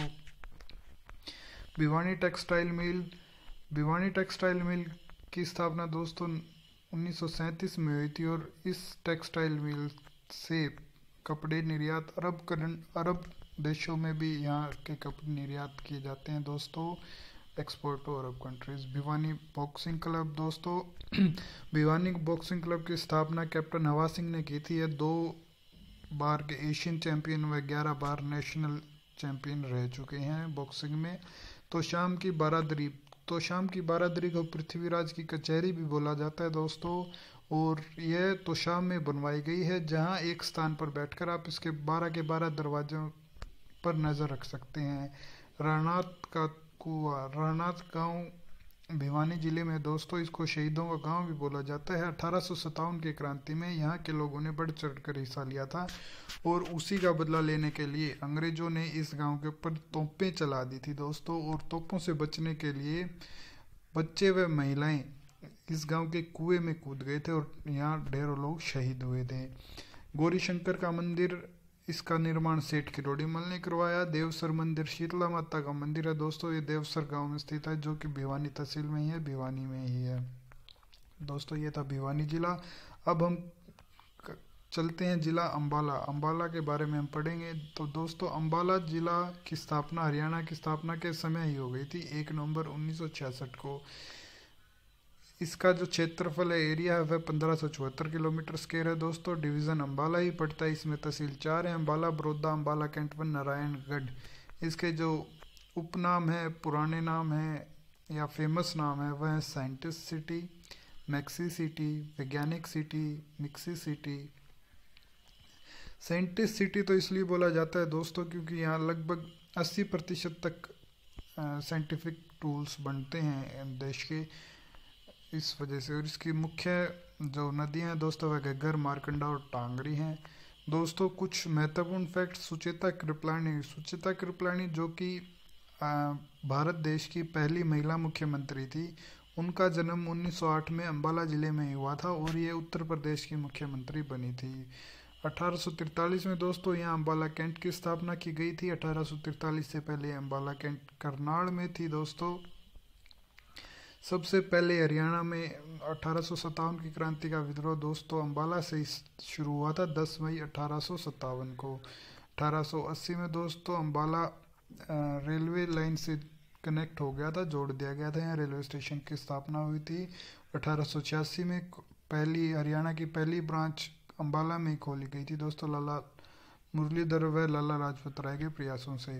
Bhiwani textile mill Bhiwani textile mill की स्थापना दोस्तों उन्नीस सौ सैंतीस में हुई थी और इस टेक्सटाइल मिल से कपड़े निर्यात अरब अरब देशों में भी यहाँ के कपड़े निर्यात किए जाते हैं दोस्तों, export to Arab countries. Bhiwani boxing club दोस्तों भिवानी बॉक्सिंग क्लब की स्थापना कैप्टन हवा सिंह ने की थी। यह दो बार के एशियन चैंपियन व ग्यारह बार नेशनल चैंपियन रह चुके हैं बॉक्सिंग में। तो शाम की बारादरी तो शाम की बारादरी को पृथ्वीराज की कचहरी भी बोला जाता है दोस्तों, और यह तो शाम में बनवाई गई है, जहां एक स्थान पर बैठकर आप इसके बारह के बारह दरवाजों पर नज़र रख सकते हैं। रानाथ का कुआ रानाथ गांव भिवानी जिले में दोस्तों, इसको शहीदों का गांव भी बोला जाता है। अठारह सौ सत्तावन की क्रांति में यहाँ के लोगों ने बढ़ चढ़कर हिस्सा लिया था और उसी का बदला लेने के लिए अंग्रेजों ने इस गांव के ऊपर तोपें चला दी थी दोस्तों, और तोपों से बचने के लिए बच्चे व महिलाएं इस गांव के कुएं में कूद गए थे और यहाँ ढेरों लोग शहीद हुए थे। गौरी शंकर का मंदिर, इसका निर्माण सेठ किरोड़ीमल ने करवाया। देवसर मंदिर शीतला माता का मंदिर है दोस्तों, ये देवसर गांव में स्थित है जो कि भिवानी तहसील में ही है, भिवानी में ही है दोस्तों। ये था भिवानी जिला। अब हम चलते हैं जिला अंबाला। अंबाला के बारे में हम पढ़ेंगे। तो दोस्तों अम्बाला जिला की स्थापना हरियाणा की स्थापना के समय ही हो गई थी, एक नवंबर उन्नीस सौ छियासठ को। इसका जो क्षेत्रफल है, एरिया है, वह पंद्रह सौ चौहत्तर किलोमीटर स्क्वायर है दोस्तों। डिवीज़न अंबाला ही पड़ता है, इसमें तहसील चार है, अंबाला, बड़ौदा, अंबाला कैंट व नारायणगढ़। इसके जो उपनाम है, पुराने नाम है या फेमस नाम है, वह है साइंटिस्ट सिटी, मैक्सी सिटी, वैज्ञानिक city, mixie city. Scientist city तो इसलिए बोला जाता है दोस्तों क्योंकि यहाँ लगभग अस्सी प्रतिशत तक साइंटिफिक टूल्स बनते हैं देश के, इस वजह से। और इसकी मुख्य जो नदियाँ हैं दोस्तों वह घग्गर, मारकंडा और टांगरी हैं दोस्तों। कुछ महत्वपूर्ण फैक्ट। सुचेता कृपलानी, सुचेता कृपलानी जो कि भारत देश की पहली महिला मुख्यमंत्री थी, उनका जन्म उन्नीस सौ आठ में अंबाला जिले में ही हुआ था और ये उत्तर प्रदेश की मुख्यमंत्री बनी थी। अठारह सौ तैंतालीस में दोस्तों यहाँ अंबाला कैंट की स्थापना की गई थी। अठारह सौ तैंतालीस से पहले अंबाला कैंट करनाल में थी दोस्तों। सबसे पहले हरियाणा में अठारह सौ सत्तावन की क्रांति का विद्रोह दोस्तों अंबाला से शुरू हुआ था, दस मई अठारह सौ सत्तावन को। अठारह सौ अस्सी में दोस्तों अंबाला रेलवे लाइन से कनेक्ट हो गया था, जोड़ दिया गया था, यहाँ रेलवे स्टेशन की स्थापना हुई थी। अठारह सौ छियासी में पहली हरियाणा की पहली ब्रांच अंबाला में खोली गई थी दोस्तों, लाला मुरलीधर व लाला लाजपत राय के प्रयासों से।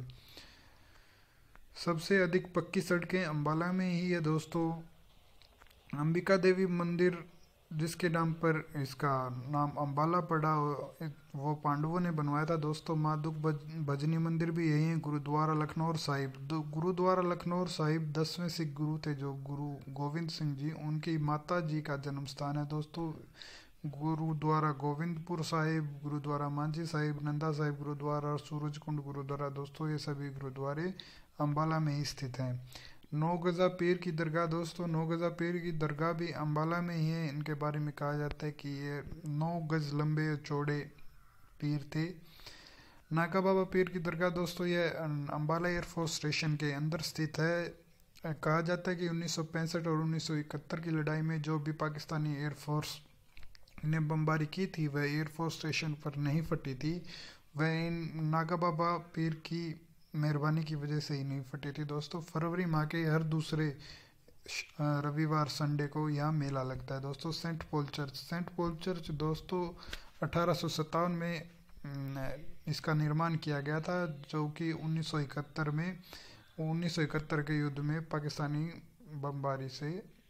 सबसे अधिक पक्की सड़कें अंबाला में ही है दोस्तों। अंबिका देवी मंदिर जिसके नाम पर इसका नाम अंबाला पड़ा, वो पांडवों ने बनवाया था दोस्तों। माँ दुख भजनी मंदिर भी यही है। गुरुद्वारा लखनौर साहिब, गुरुद्वारा लखनौर साहिब दसवें सिख गुरु थे जो गुरु गोविंद सिंह जी, उनकी माता जी का जन्म स्थान है दोस्तों। गुरुद्वारा गोविंदपुर साहिब, गुरुद्वारा मांझी साहिब, नंदा साहिब गुरुद्वारा और सूरजकुंड गुरुद्वारा दोस्तों, ये सभी गुरुद्वारे अंबाला में ही स्थित हैं। नौ गज़ा पीर की दरगाह दोस्तों, नौ गज़ा पीर की दरगाह भी अंबाला में ही है। इनके बारे में कहा जाता है कि ये नौ गज लंबे और चौड़े पीर थे। नाका बाबा पीर की दरगाह दोस्तों, ये अंबाला एयरफोर्स स्टेशन के अंदर स्थित है। कहा जाता है कि उन्नीस सौ पैंसठ और उन्नीस सौ इकहत्तर की लड़ाई में जो भी पाकिस्तानी एयरफोर्स ने बमबारी की थी वह एयरफोर्स स्टेशन पर नहीं फटी थी, वह इन नागा बाबा पीर की मेहरबानी की वजह से ही नहीं फटी थी दोस्तों। फरवरी माह के हर दूसरे रविवार संडे को यहाँ मेला लगता है दोस्तों। Saint Paul church, Saint Paul church दोस्तों अठारह सौ सत्तावन में इसका निर्माण किया गया था, जो कि उन्नीस सौ इकहत्तर में उन्नीस सौ इकहत्तर के युद्ध में पाकिस्तानी बमबारी से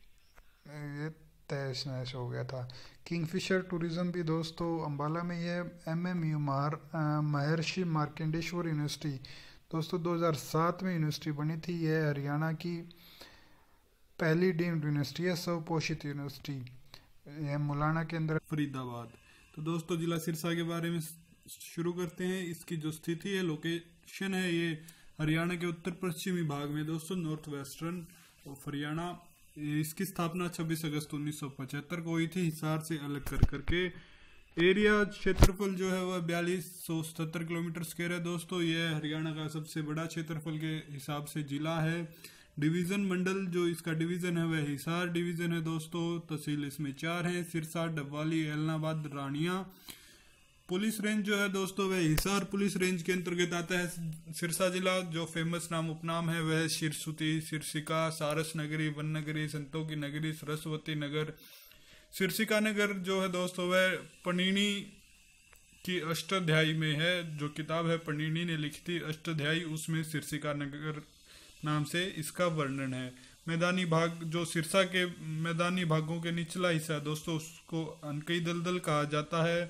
ये तहस नहस हो गया था। किंगफिशर टूरिज्म भी दोस्तों अंबाला में ही है। M M you Maharshi Markandeshwar university दोस्तों दो हज़ार सात में यूनिवर्सिटी बनी थी। यह हरियाणा की पहली डीम्ड यूनिवर्सिटी है, स्व पोषित यूनिवर्सिटी। यह मुलाना के अंदर फरीदाबाद। तो दोस्तों जिला सिरसा के बारे में शुरू करते हैं। इसकी जो स्थिति है, लोकेशन है, ये हरियाणा के उत्तर पश्चिमी भाग में दोस्तों, नॉर्थ वेस्टर्न ऑफ हरियाणा। इसकी स्थापना छब्बीस अगस्त उन्नीस सौ पचहत्तर को हुई थी, हिसार से अलग कर करके। एरिया क्षेत्रफल जो है वह बयालीस सौ सत्तर किलोमीटर स्क्वायर है दोस्तों। यह हरियाणा का सबसे बड़ा क्षेत्रफल के हिसाब से जिला है। डिवीजन मंडल जो इसका डिवीजन है वह हिसार डिवीजन है दोस्तों। तहसील इसमें चार हैं, सिरसा, डबवाली, एलनाबाद, रानिया। पुलिस रेंज जो है दोस्तों वह हिसार पुलिस रेंज के अंतर्गत आता है। सिरसा जिला जो फेमस नाम उपनाम है वह सिरसुती, सिरसिका, सारस नगरी, वन नगरी, संतों की नगरी, सरस्वती नगर। सिरसिका नगर जो है दोस्तों वह पणिनि की अष्टाध्यायी में है, जो किताब है पणिनि ने लिखी थी अष्टाध्यायी, उसमें सिरसिका नगर नाम से इसका वर्णन है। मैदानी भाग जो सिरसा के मैदानी भागों के निचला हिस्सा है दोस्तों, उसको अनकई दलदल कहा जाता है।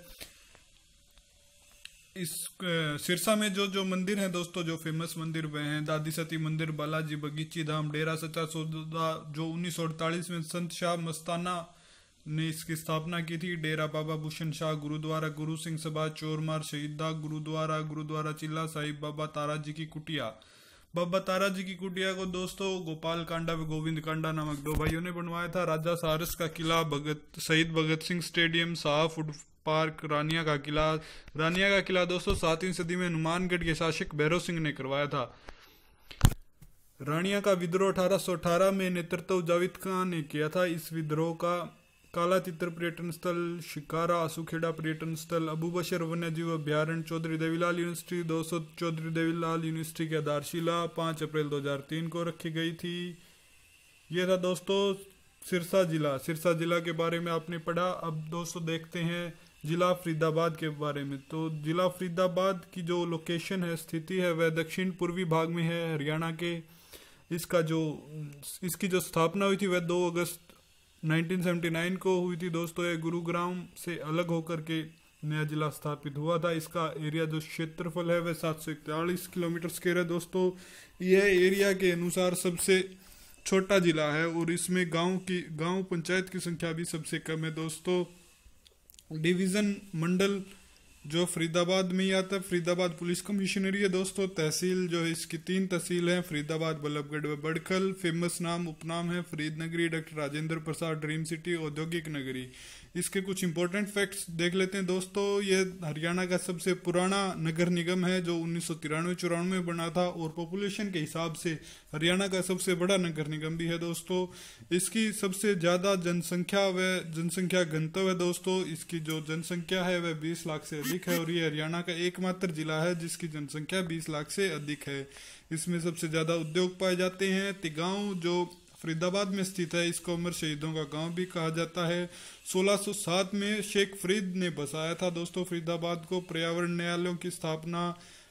इस सिरसा में जो जो मंदिर हैं दोस्तों, जो फेमस मंदिर वह हैं दादी सती मंदिर, बालाजी बगीची धाम, डेरा सच्चा सौदा जो उन्नीस सौ अड़तालीस में संत शाह मस्ताना ने इसकी स्थापना की थी, डेरा बाबा भूषण शाह, गुरुद्वारा गुरु सिंह सभा, चोरमार शहीदा गुरुद्वारा, गुरुद्वारा चिल्ला साहिब बाबा तारा जी की कुटिया, बाबा तारा जी की कुटिया को दोस्तों गोपाल कांडा व गोविंद कांडा नामक दो भाइयों ने बनवाया था। राजा सारस का किला, Bhagat Shaheed Bhagat Singh stadium, Shah food park, Rania का किला। रानिया का किला दोस्तों सातवीं सदी में हनुमानगढ़ के शासक भैरव सिंह ने करवाया था। रानिया का विद्रोह अठारह सौ अठारह में नेतृत्व जावेद खान ने किया था। इस विद्रोह का काला तितर पर्यटन स्थल, शिकारा आसूखेड़ा पर्यटन स्थल, अबू बशर वन्यजीव अभ्यारण्य, चौधरी देवीलाल यूनिवर्सिटी दो सौ चौधरी देवीलाल यूनिवर्सिटी की आधारशिला पाँच अप्रैल दो हज़ार तीन को रखी गई थी। ये था दोस्तों सिरसा जिला। सिरसा जिला के बारे में आपने पढ़ा। अब दोस्तों देखते हैं जिला फरीदाबाद के बारे में। तो जिला फरीदाबाद की जो लोकेशन है, स्थिति है, वह दक्षिण पूर्वी भाग में है हरियाणा के। इसका जो इसकी जो स्थापना हुई थी वह दो अगस्त उन्नीस सौ उन्यासी को हुई थी दोस्तों। यह गुरुग्राम से अलग होकर के नया जिला स्थापित हुआ था। इसका एरिया जो क्षेत्रफल है वह सात सौ इकतालीस किलोमीटर स्क्वायर है दोस्तों। यह एरिया के अनुसार सबसे छोटा जिला है और इसमें गांव की गांव पंचायत की संख्या भी सबसे कम है दोस्तों। डिवीजन मंडल जो फरीदाबाद में ही आता है, फरीदाबाद पुलिस कमिश्नरी है दोस्तों। तहसील जो है इसकी तीन तहसील हैं, फरीदाबाद, बल्लभगढ़ व बड़खल। फेमस नाम उपनाम है फरीद नगरी, doctor Rajendra Prasad, dream city, औद्योगिक नगरी। इसके कुछ इंपॉर्टेंट फैक्ट्स देख लेते हैं दोस्तों। ये हरियाणा का सबसे पुराना नगर निगम है जो उन्नीस सौ तिरानवे चौरानवे में बना था और पॉपुलेशन के हिसाब से हरियाणा का सबसे बड़ा नगर निगम भी है दोस्तों। इसकी सबसे ज्यादा जनसंख्या व जनसंख्या घनत्व है दोस्तों। इसकी जो जनसंख्या है वह बीस लाख से अधिक है और ये हरियाणा का एकमात्र जिला है जिसकी जनसंख्या बीस लाख से अधिक है। इसमें सबसे ज्यादा उद्योग पाए जाते हैं। तिगांव जो फरीदाबाद में स्थित है, इसको अमर शहीदों का गांव भी कहा जाता है। सोलह सौ सात में शेख फरीद ने बसाया था दोस्तों फरीदाबाद को। पर्यावरण न्यायालयों की स्थापना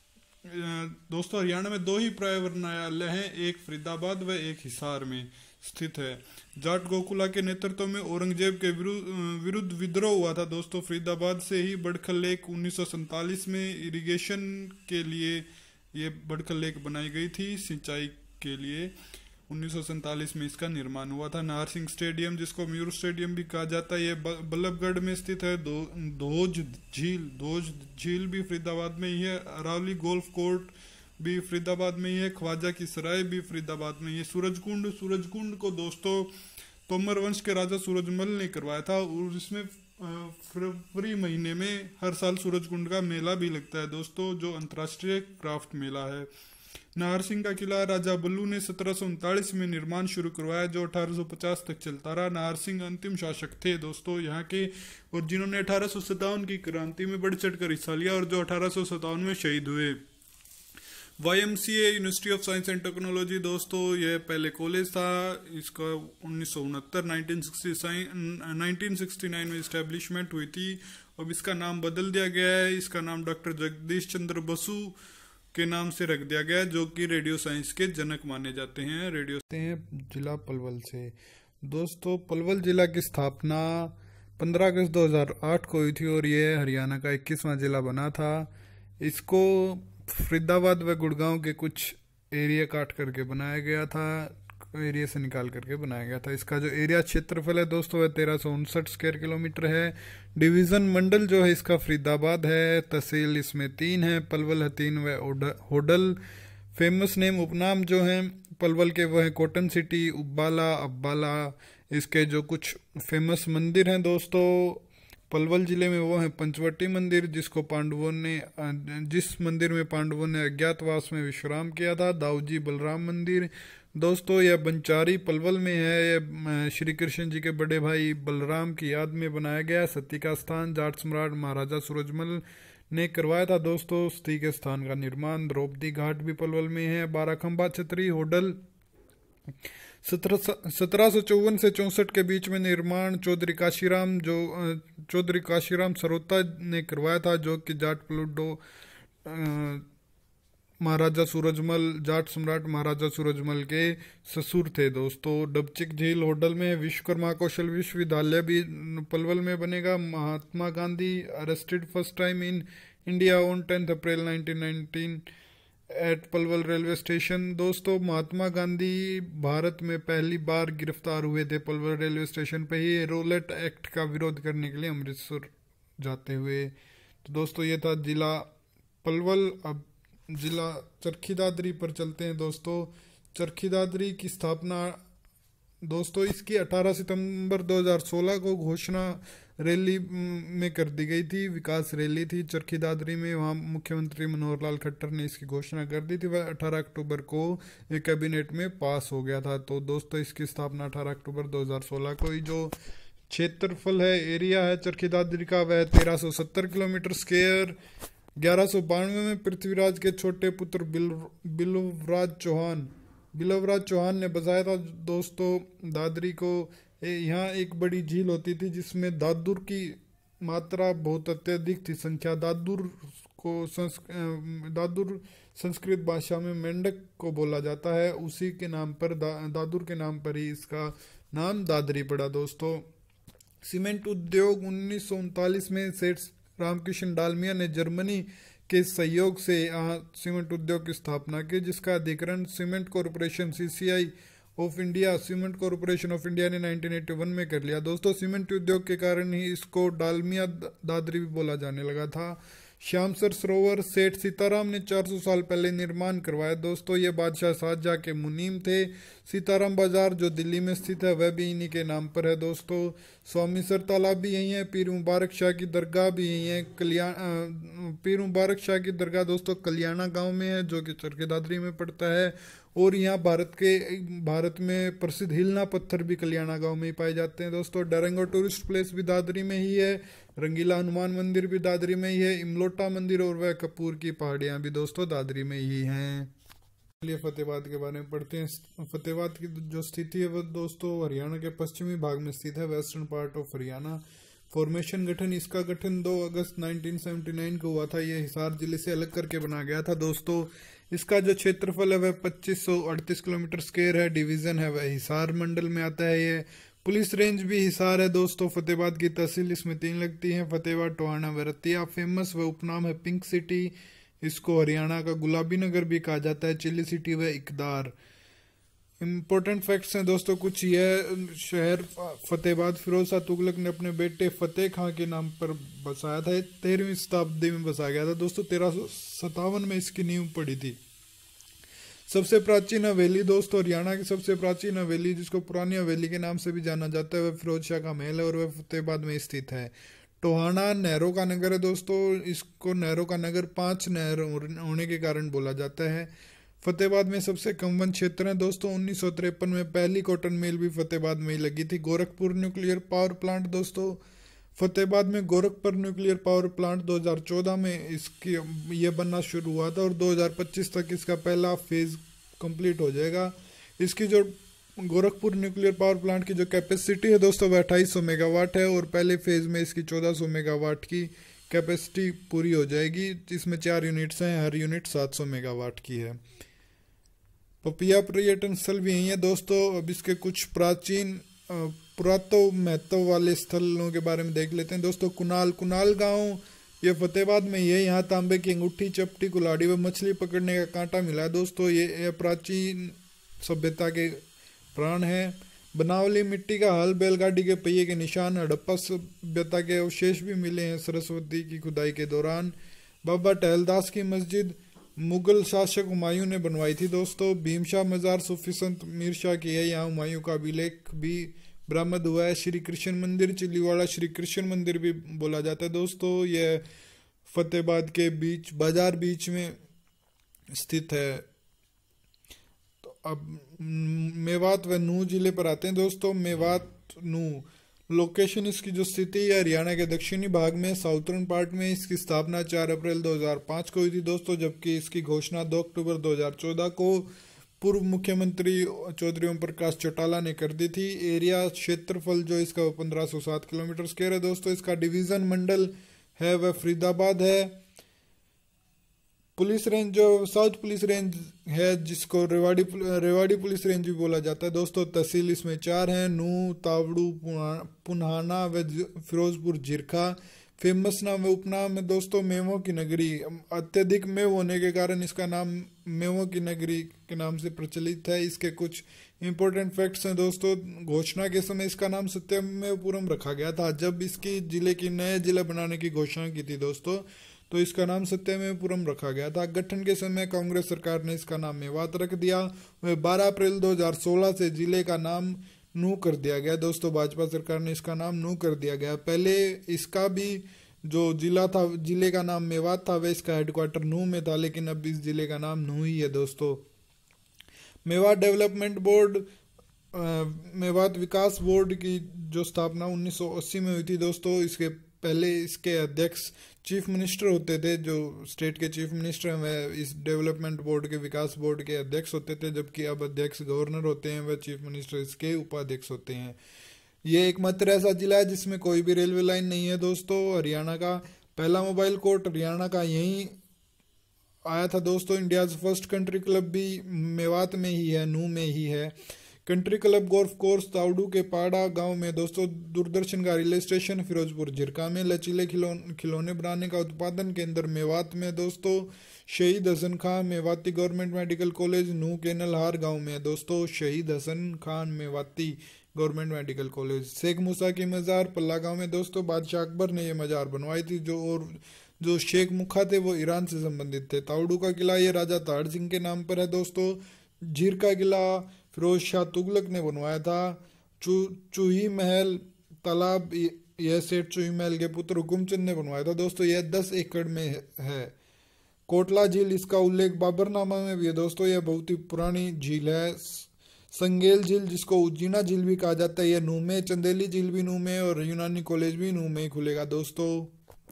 दोस्तों हरियाणा में दो ही पर्यावरण न्यायालय हैं, एक फरीदाबाद व एक हिसार में स्थित है। जाट गोकुला के नेतृत्व में औरंगजेब के विरुद्ध विद्रोह हुआ था दोस्तों फरीदाबाद से ही। बड़खल लेक उन्नीस सौ सैंतालीस में इरिगेशन के लिए ये बड़खल लेक बनाई गई थी, सिंचाई के लिए। उन्नीस सौ सैंतालीस में इसका निर्माण हुआ था। नाहर सिंह स्टेडियम जिसको मयूर स्टेडियम भी कहा जाता है, ये बल्लभगढ़ में स्थित है। दो दोज झील दोज झील भी फरीदाबाद में ही है। अरावली गोल्फ कोर्ट भी फरीदाबाद में ही है। ख्वाजा की सराय भी फरीदाबाद में ही है। सूरजकुंड सूरजकुंड को दोस्तों तोमर वंश के राजा सूरजमल ने करवाया था और इसमें फरवरी महीने में हर साल सूरजकुंड का मेला भी लगता है दोस्तों, जो अंतर्राष्ट्रीय क्राफ्ट मेला है। नाहर सिंह का किला राजा बल्लू ने सत्रह सौ उनतालीस में निर्माण शुरू करवाया जो अठारह सौ पचास तक चलता रहा। नाहर सिंह अंतिम शासक थे दोस्तों यहाँ के और जिन्होंने अठारह सौ सत्तावन की क्रांति में बढ़ चढ़ कर हिस्सा लिया और जो अठारह सौ सत्तावन में शहीद हुए। Y M C A university of science and technology दोस्तों यह पहले कॉलेज था। इसका उन्नीस सौ उनहत्तर नाइनटीन सिक्सटी नाइन में इस्टेब्लिशमेंट हुई थी। अब इसका नाम बदल दिया गया है। इसका नाम डॉक्टर जगदीश चंद्र बसु के नाम से रख दिया गया जो कि रेडियो साइंस के जनक माने जाते हैं। रेडियो हैं जिला पलवल से दोस्तों। पलवल जिला की स्थापना पंद्रह अगस्त दो हज़ार आठ को हुई थी और ये हरियाणा का इक्कीसवां जिला बना था। इसको फरीदाबाद व गुड़गांव के कुछ एरिया काट करके बनाया गया था, एरिया से निकाल करके बनाया गया था। इसका जो एरिया क्षेत्रफल है दोस्तों वह तेरह सौ उनसठ स्क्वायर किलोमीटर है। डिवीजन मंडल जो है इसका फरीदाबाद है। तहसील इसमें तीन है, पलवल, हतीन व होडल। फेमस नेम उपनाम जो हैं पलवल के वो है कॉटन सिटी, उब्बाला, अब्बाला। इसके जो कुछ फेमस मंदिर हैं दोस्तों पलवल जिले में वो है पंचवटी मंदिर जिसको पांडवों ने जिस मंदिर में पांडवों ने अज्ञातवास में विश्राम किया था। दाऊजी बलराम मंदिर दोस्तों यह बंचारी पलवल में है। यह श्री कृष्ण जी के बड़े भाई बलराम की याद में बनाया गया। सती का स्थान जाट सम्राट महाराजा सूरजमल ने करवाया था दोस्तों सती के स्थान का निर्माण। द्रौपदी घाट भी पलवल में है। बाराखंबा छतरी होडल सत्रह सौ चौवन से चौसठ के बीच में निर्माण चौधरी काशीराम जो चौधरी काशीराम सरोता ने करवाया था जो कि जाट प्लूडो महाराजा सूरजमल जाट सम्राट महाराजा सूरजमल के ससुर थे दोस्तों। डबचिक झील होडल में विश्वकर्मा कौशल विश्वविद्यालय भी पलवल में बनेगा। Mahatma Gandhi arrested first time in India on tenth April nineteen nineteen at Palwal railway station दोस्तों। महात्मा गांधी भारत में पहली बार गिरफ्तार हुए थे पलवल रेलवे स्टेशन पे ही रोलेट एक्ट का विरोध करने के लिए अमृतसर जाते हुए। तो दोस्तों ये था जिला पलवल। अब जिला चरखी दादरी पर चलते हैं दोस्तों। चरखी दादरी की स्थापना दोस्तों इसकी अठारह सितंबर दो हज़ार सोलह को घोषणा रैली में कर दी गई थी। विकास रैली थी चरखी दादरी में, वहाँ मुख्यमंत्री मनोहर लाल खट्टर ने इसकी घोषणा कर दी थी। वह अठारह अक्टूबर को एक कैबिनेट में पास हो गया था। तो दोस्तों इसकी स्थापना अठारह अक्टूबर दो हज़ार सोलह को ही। जो क्षेत्रफल है, एरिया है चरखी दादरी का, वह तेरह सौ सत्तर किलोमीटर स्क्वायर। ग्यारह सौ बानवे में पृथ्वीराज के छोटे पुत्र बिल बिलवराज चौहान बिलवराज चौहान ने बसाया था दोस्तों दादरी को। यहाँ एक बड़ी झील होती थी जिसमें दादुर की मात्रा बहुत अत्यधिक थी, संख्या। दादुर को संस दादुर संस्कृत भाषा में मेंढक को बोला जाता है। उसी के नाम पर दा, दादुर के नाम पर ही इसका नाम दादरी पड़ा दोस्तों। सीमेंट उद्योग उन्नीस सौ उनतालीस में सेठ रामकृष्ण डालमिया ने जर्मनी के सहयोग से यहाँ सीमेंट उद्योग की स्थापना की, जिसका अधिग्रहण cement corporation CCI of India cement corporation of India ने उन्नीस सौ इक्यासी में कर लिया दोस्तों। सीमेंट उद्योग के कारण ही इसको डालमिया दादरी भी बोला जाने लगा था। श्यामसर सरोवर सेठ सीताराम ने चार सौ साल पहले निर्माण करवाया दोस्तों। ये बादशाह शाहजहाँ के मुनीम थे। सीताराम बाजार जो दिल्ली में स्थित है वह भी इन्हीं के नाम पर है दोस्तों। स्वामीसर तालाब भी यही है। पीर मुबारक शाह की दरगाह भी यही है। कल्याण पीर मुबारक शाह की दरगाह दोस्तों कल्याणा गांव में है, जो कि चरखी दादरी में पड़ता है। और यहाँ भारत के भारत में प्रसिद्ध हिलना पत्थर भी कल्याणा गांव में ही पाए जाते हैं दोस्तों। डरंगो टूरिस्ट प्लेस भी दादरी में ही है। रंगीला हनुमान मंदिर भी दादरी में ही है। इमलोटा मंदिर और वह कपूर की पहाड़ियाँ भी दोस्तों दादरी में ही हैं। चलिए फतेहाबाद के बारे में पढ़ते हैं। फतेहाबाद की जो स्थिति है वह दोस्तों हरियाणा के पश्चिमी भाग में स्थित है, western part of Haryana. Formation गठन, इसका गठन दो अगस्त उन्नीस सौ उन्यासी को हुआ था। यह हिसार जिले से अलग करके बना गया था दोस्तों। इसका जो क्षेत्रफल है वह पच्चीस सौ अड़तीस किलोमीटर स्क्वायर है। डिवीजन है वह हिसार मंडल में आता है। ये पुलिस रेंज भी हिसार है दोस्तों। फतेहाबाद की तहसील इसमें तीन लगती हैं, फतेहाबाद, टोहाना व रतिया। फेमस व उपनाम है पिंक सिटी। इसको हरियाणा का गुलाबी नगर भी कहा जाता है। चिली सिटी व इकदार। इम्पोर्टेंट फैक्ट्स हैं दोस्तों कुछ। यह शहर फतेहाबाद फिरोज शाह तुगलक ने अपने बेटे फतेह खां के नाम पर बसाया था। तेरहवीं शताब्दी में बसाया गया था दोस्तों। तेरह सौ सत्तावन में इसकी नींव पड़ी थी। सबसे प्राचीन हवेली दोस्तों, हरियाणा की सबसे प्राचीन हवेली जिसको पुरानी हवेली के नाम से भी जाना जाता है, वह फिरोज शाह का महल है और वह फतेहाबाद में स्थित है। टोहाना नहरों का नगर है दोस्तों। इसको नहरों का नगर पांच नहर होने के कारण बोला जाता है। फतेहाबाद में सबसे कम वन क्षेत्र है दोस्तों। उन्नीस सौ तिरपन में पहली कॉटन मिल भी फतेहाबाद में ही लगी थी। गोरखपुर न्यूक्लियर पावर प्लांट दोस्तों, फतेहाबाद में गोरखपुर न्यूक्लियर पावर प्लांट दो हज़ार चौदह में इसकी ये बनना शुरू हुआ था और दो हज़ार पच्चीस तक इसका पहला फेज कंप्लीट हो जाएगा। इसकी जो गोरखपुर न्यूक्लियर पावर प्लांट की जो कैपेसिटी है दोस्तों वह अट्ठाईस सौ मेगावाट है और पहले फेज में इसकी चौदह सौ मेगावाट की कैपेसिटी पूरी हो जाएगी। इसमें चार यूनिट्स हैं, हर यूनिट सात सौ मेगावाट की है। पपिया पर्यटन स्थल भी यही है दोस्तों। अब इसके कुछ प्राचीन पुरातत्व महत्व वाले स्थलों के बारे में देख लेते हैं दोस्तों। कुनाल कुनाल गांव ये फतेहाबाद में ये यहाँ तांबे की अंगूठी, चपटी, कुल्हाड़ी व मछली पकड़ने का कांटा मिला है दोस्तों। ये, ये प्राचीन सभ्यता के प्राण है। बनावली मिट्टी का हल, बैलगाड़ी के पहिए के निशान, हड़प्पा सभ्यता के अवशेष भी मिले हैं सरस्वती की खुदाई के दौरान। बाबा टहलदास की मस्जिद मुगल शासक हुमायूं ने बनवाई थी दोस्तों। भीमशाह मजार सूफी संत मीर शाह की है। यहाँ हुमायूं का अभिलेख भी बरामद हुआ है। श्री कृष्ण मंदिर चिल्लीवाड़ा श्री कृष्ण मंदिर भी बोला जाता है दोस्तों। यह फतेहाबाद के बीच बाजार बीच में स्थित है। तो अब मेवात व नूह जिले पर आते हैं दोस्तों। मेवात नूह लोकेशन, इसकी जो स्थिति है हरियाणा के दक्षिणी भाग में साउथर्न पार्ट में। इसकी स्थापना चार अप्रैल दो हज़ार पाँच को हुई थी दोस्तों, जबकि इसकी घोषणा दो अक्टूबर दो हज़ार चौदह को पूर्व मुख्यमंत्री चौधरी ओम प्रकाश चौटाला ने कर दी थी। एरिया क्षेत्रफल जो इसका पंद्रह सौ सात किलोमीटर स्क्वायर है दोस्तों। इसका डिवीजन मंडल है वह फरीदाबाद है। पुलिस रेंज जो साउथ पुलिस रेंज है जिसको रेवाड़ी रेवाड़ी पुलिस रेंज भी बोला जाता है दोस्तों। तहसील इसमें चार हैं, नूह, तावड़ू, पुन्हाना व फिरोजपुर जिरखा। फेमस नाम व उपनाम है दोस्तों मेवों की नगरी। अत्यधिक मेव होने के कारण इसका नाम मेवों की नगरी के नाम से प्रचलित है। इसके कुछ इंपॉर्टेंट फैक्ट्स हैं दोस्तों। घोषणा के समय इसका नाम सत्यमेवपुरम रखा गया था। जब इसकी जिले की नए जिला बनाने की घोषणा की थी दोस्तों, तो इसका नाम सत्यमेवपुरम रखा गया था। गठन के समय कांग्रेस सरकार ने इसका नाम मेवात रख दिया। वह बारह अप्रैल दो हज़ार सोलह से जिले का नाम नूह कर दिया गया। दोस्तों भाजपा सरकार ने इसका नाम नूह कर दिया गया। पहले इसका भी जो जिला था, जिले का नाम मेवात था, वह इसका हेडक्वार्टर नूह में था, लेकिन अब इस जिले का नाम नूह ही है। दोस्तों मेवात डेवलपमेंट बोर्ड, मेवात विकास बोर्ड की जो स्थापना उन्नीस सौ अस्सी में हुई थी। दोस्तों इसके पहले इसके अध्यक्ष चीफ मिनिस्टर होते थे, जो स्टेट के चीफ मिनिस्टर हैं वह इस डेवलपमेंट बोर्ड के विकास बोर्ड के अध्यक्ष होते थे, जबकि अब अध्यक्ष गवर्नर होते हैं, वह चीफ मिनिस्टर इसके उपाध्यक्ष होते हैं। ये एकमात्र ऐसा जिला है जिसमें कोई भी रेलवे लाइन नहीं है। दोस्तों हरियाणा का पहला मोबाइल कोर्ट हरियाणा का यहीं आया था। दोस्तों इंडियाज फर्स्ट कंट्री क्लब भी मेवात में ही है, नूह में ही है। Country club golf course Taoru के पाड़ा गांव में। दोस्तों दूरदर्शन का रिले स्टेशन फिरोजपुर झिरका में। लचीले खिलौ खिलौने बनाने का उत्पादन केंद्र मेवात में। दोस्तों Shaheed Hasan Khan Mewati government medical college Nuh के नलहार गांव में। दोस्तों Shaheed Hasan Khan Mewati government medical college. Sheikh Musa की मज़ार पल्ला गांव में। दोस्तों बादशाह अकबर ने ये मज़ार बनवाई थी, जो और जो शेख मुखा थे वो ईरान से संबंधित थे। ताउडू का किला ये राजा ताड़ सिंह के नाम पर है। दोस्तों झीर का किला फिरोज शाह तुगलक ने बनवाया था। चू चूही महल तालाब यह सेठ चूही महल के पुत्र हुकुमचंद ने बनवाया था। दोस्तों यह दस एकड़ में है। कोटला झील, इसका उल्लेख बाबरनामा में भी है। दोस्तों यह बहुत ही पुरानी झील है। संगेल झील, जिसको उज्जीना झील भी कहा जाता है, यह नूह में। चंदेली झील भी नूह में और यूनानी कॉलेज भी नूह में ही खुलेगा। दोस्तों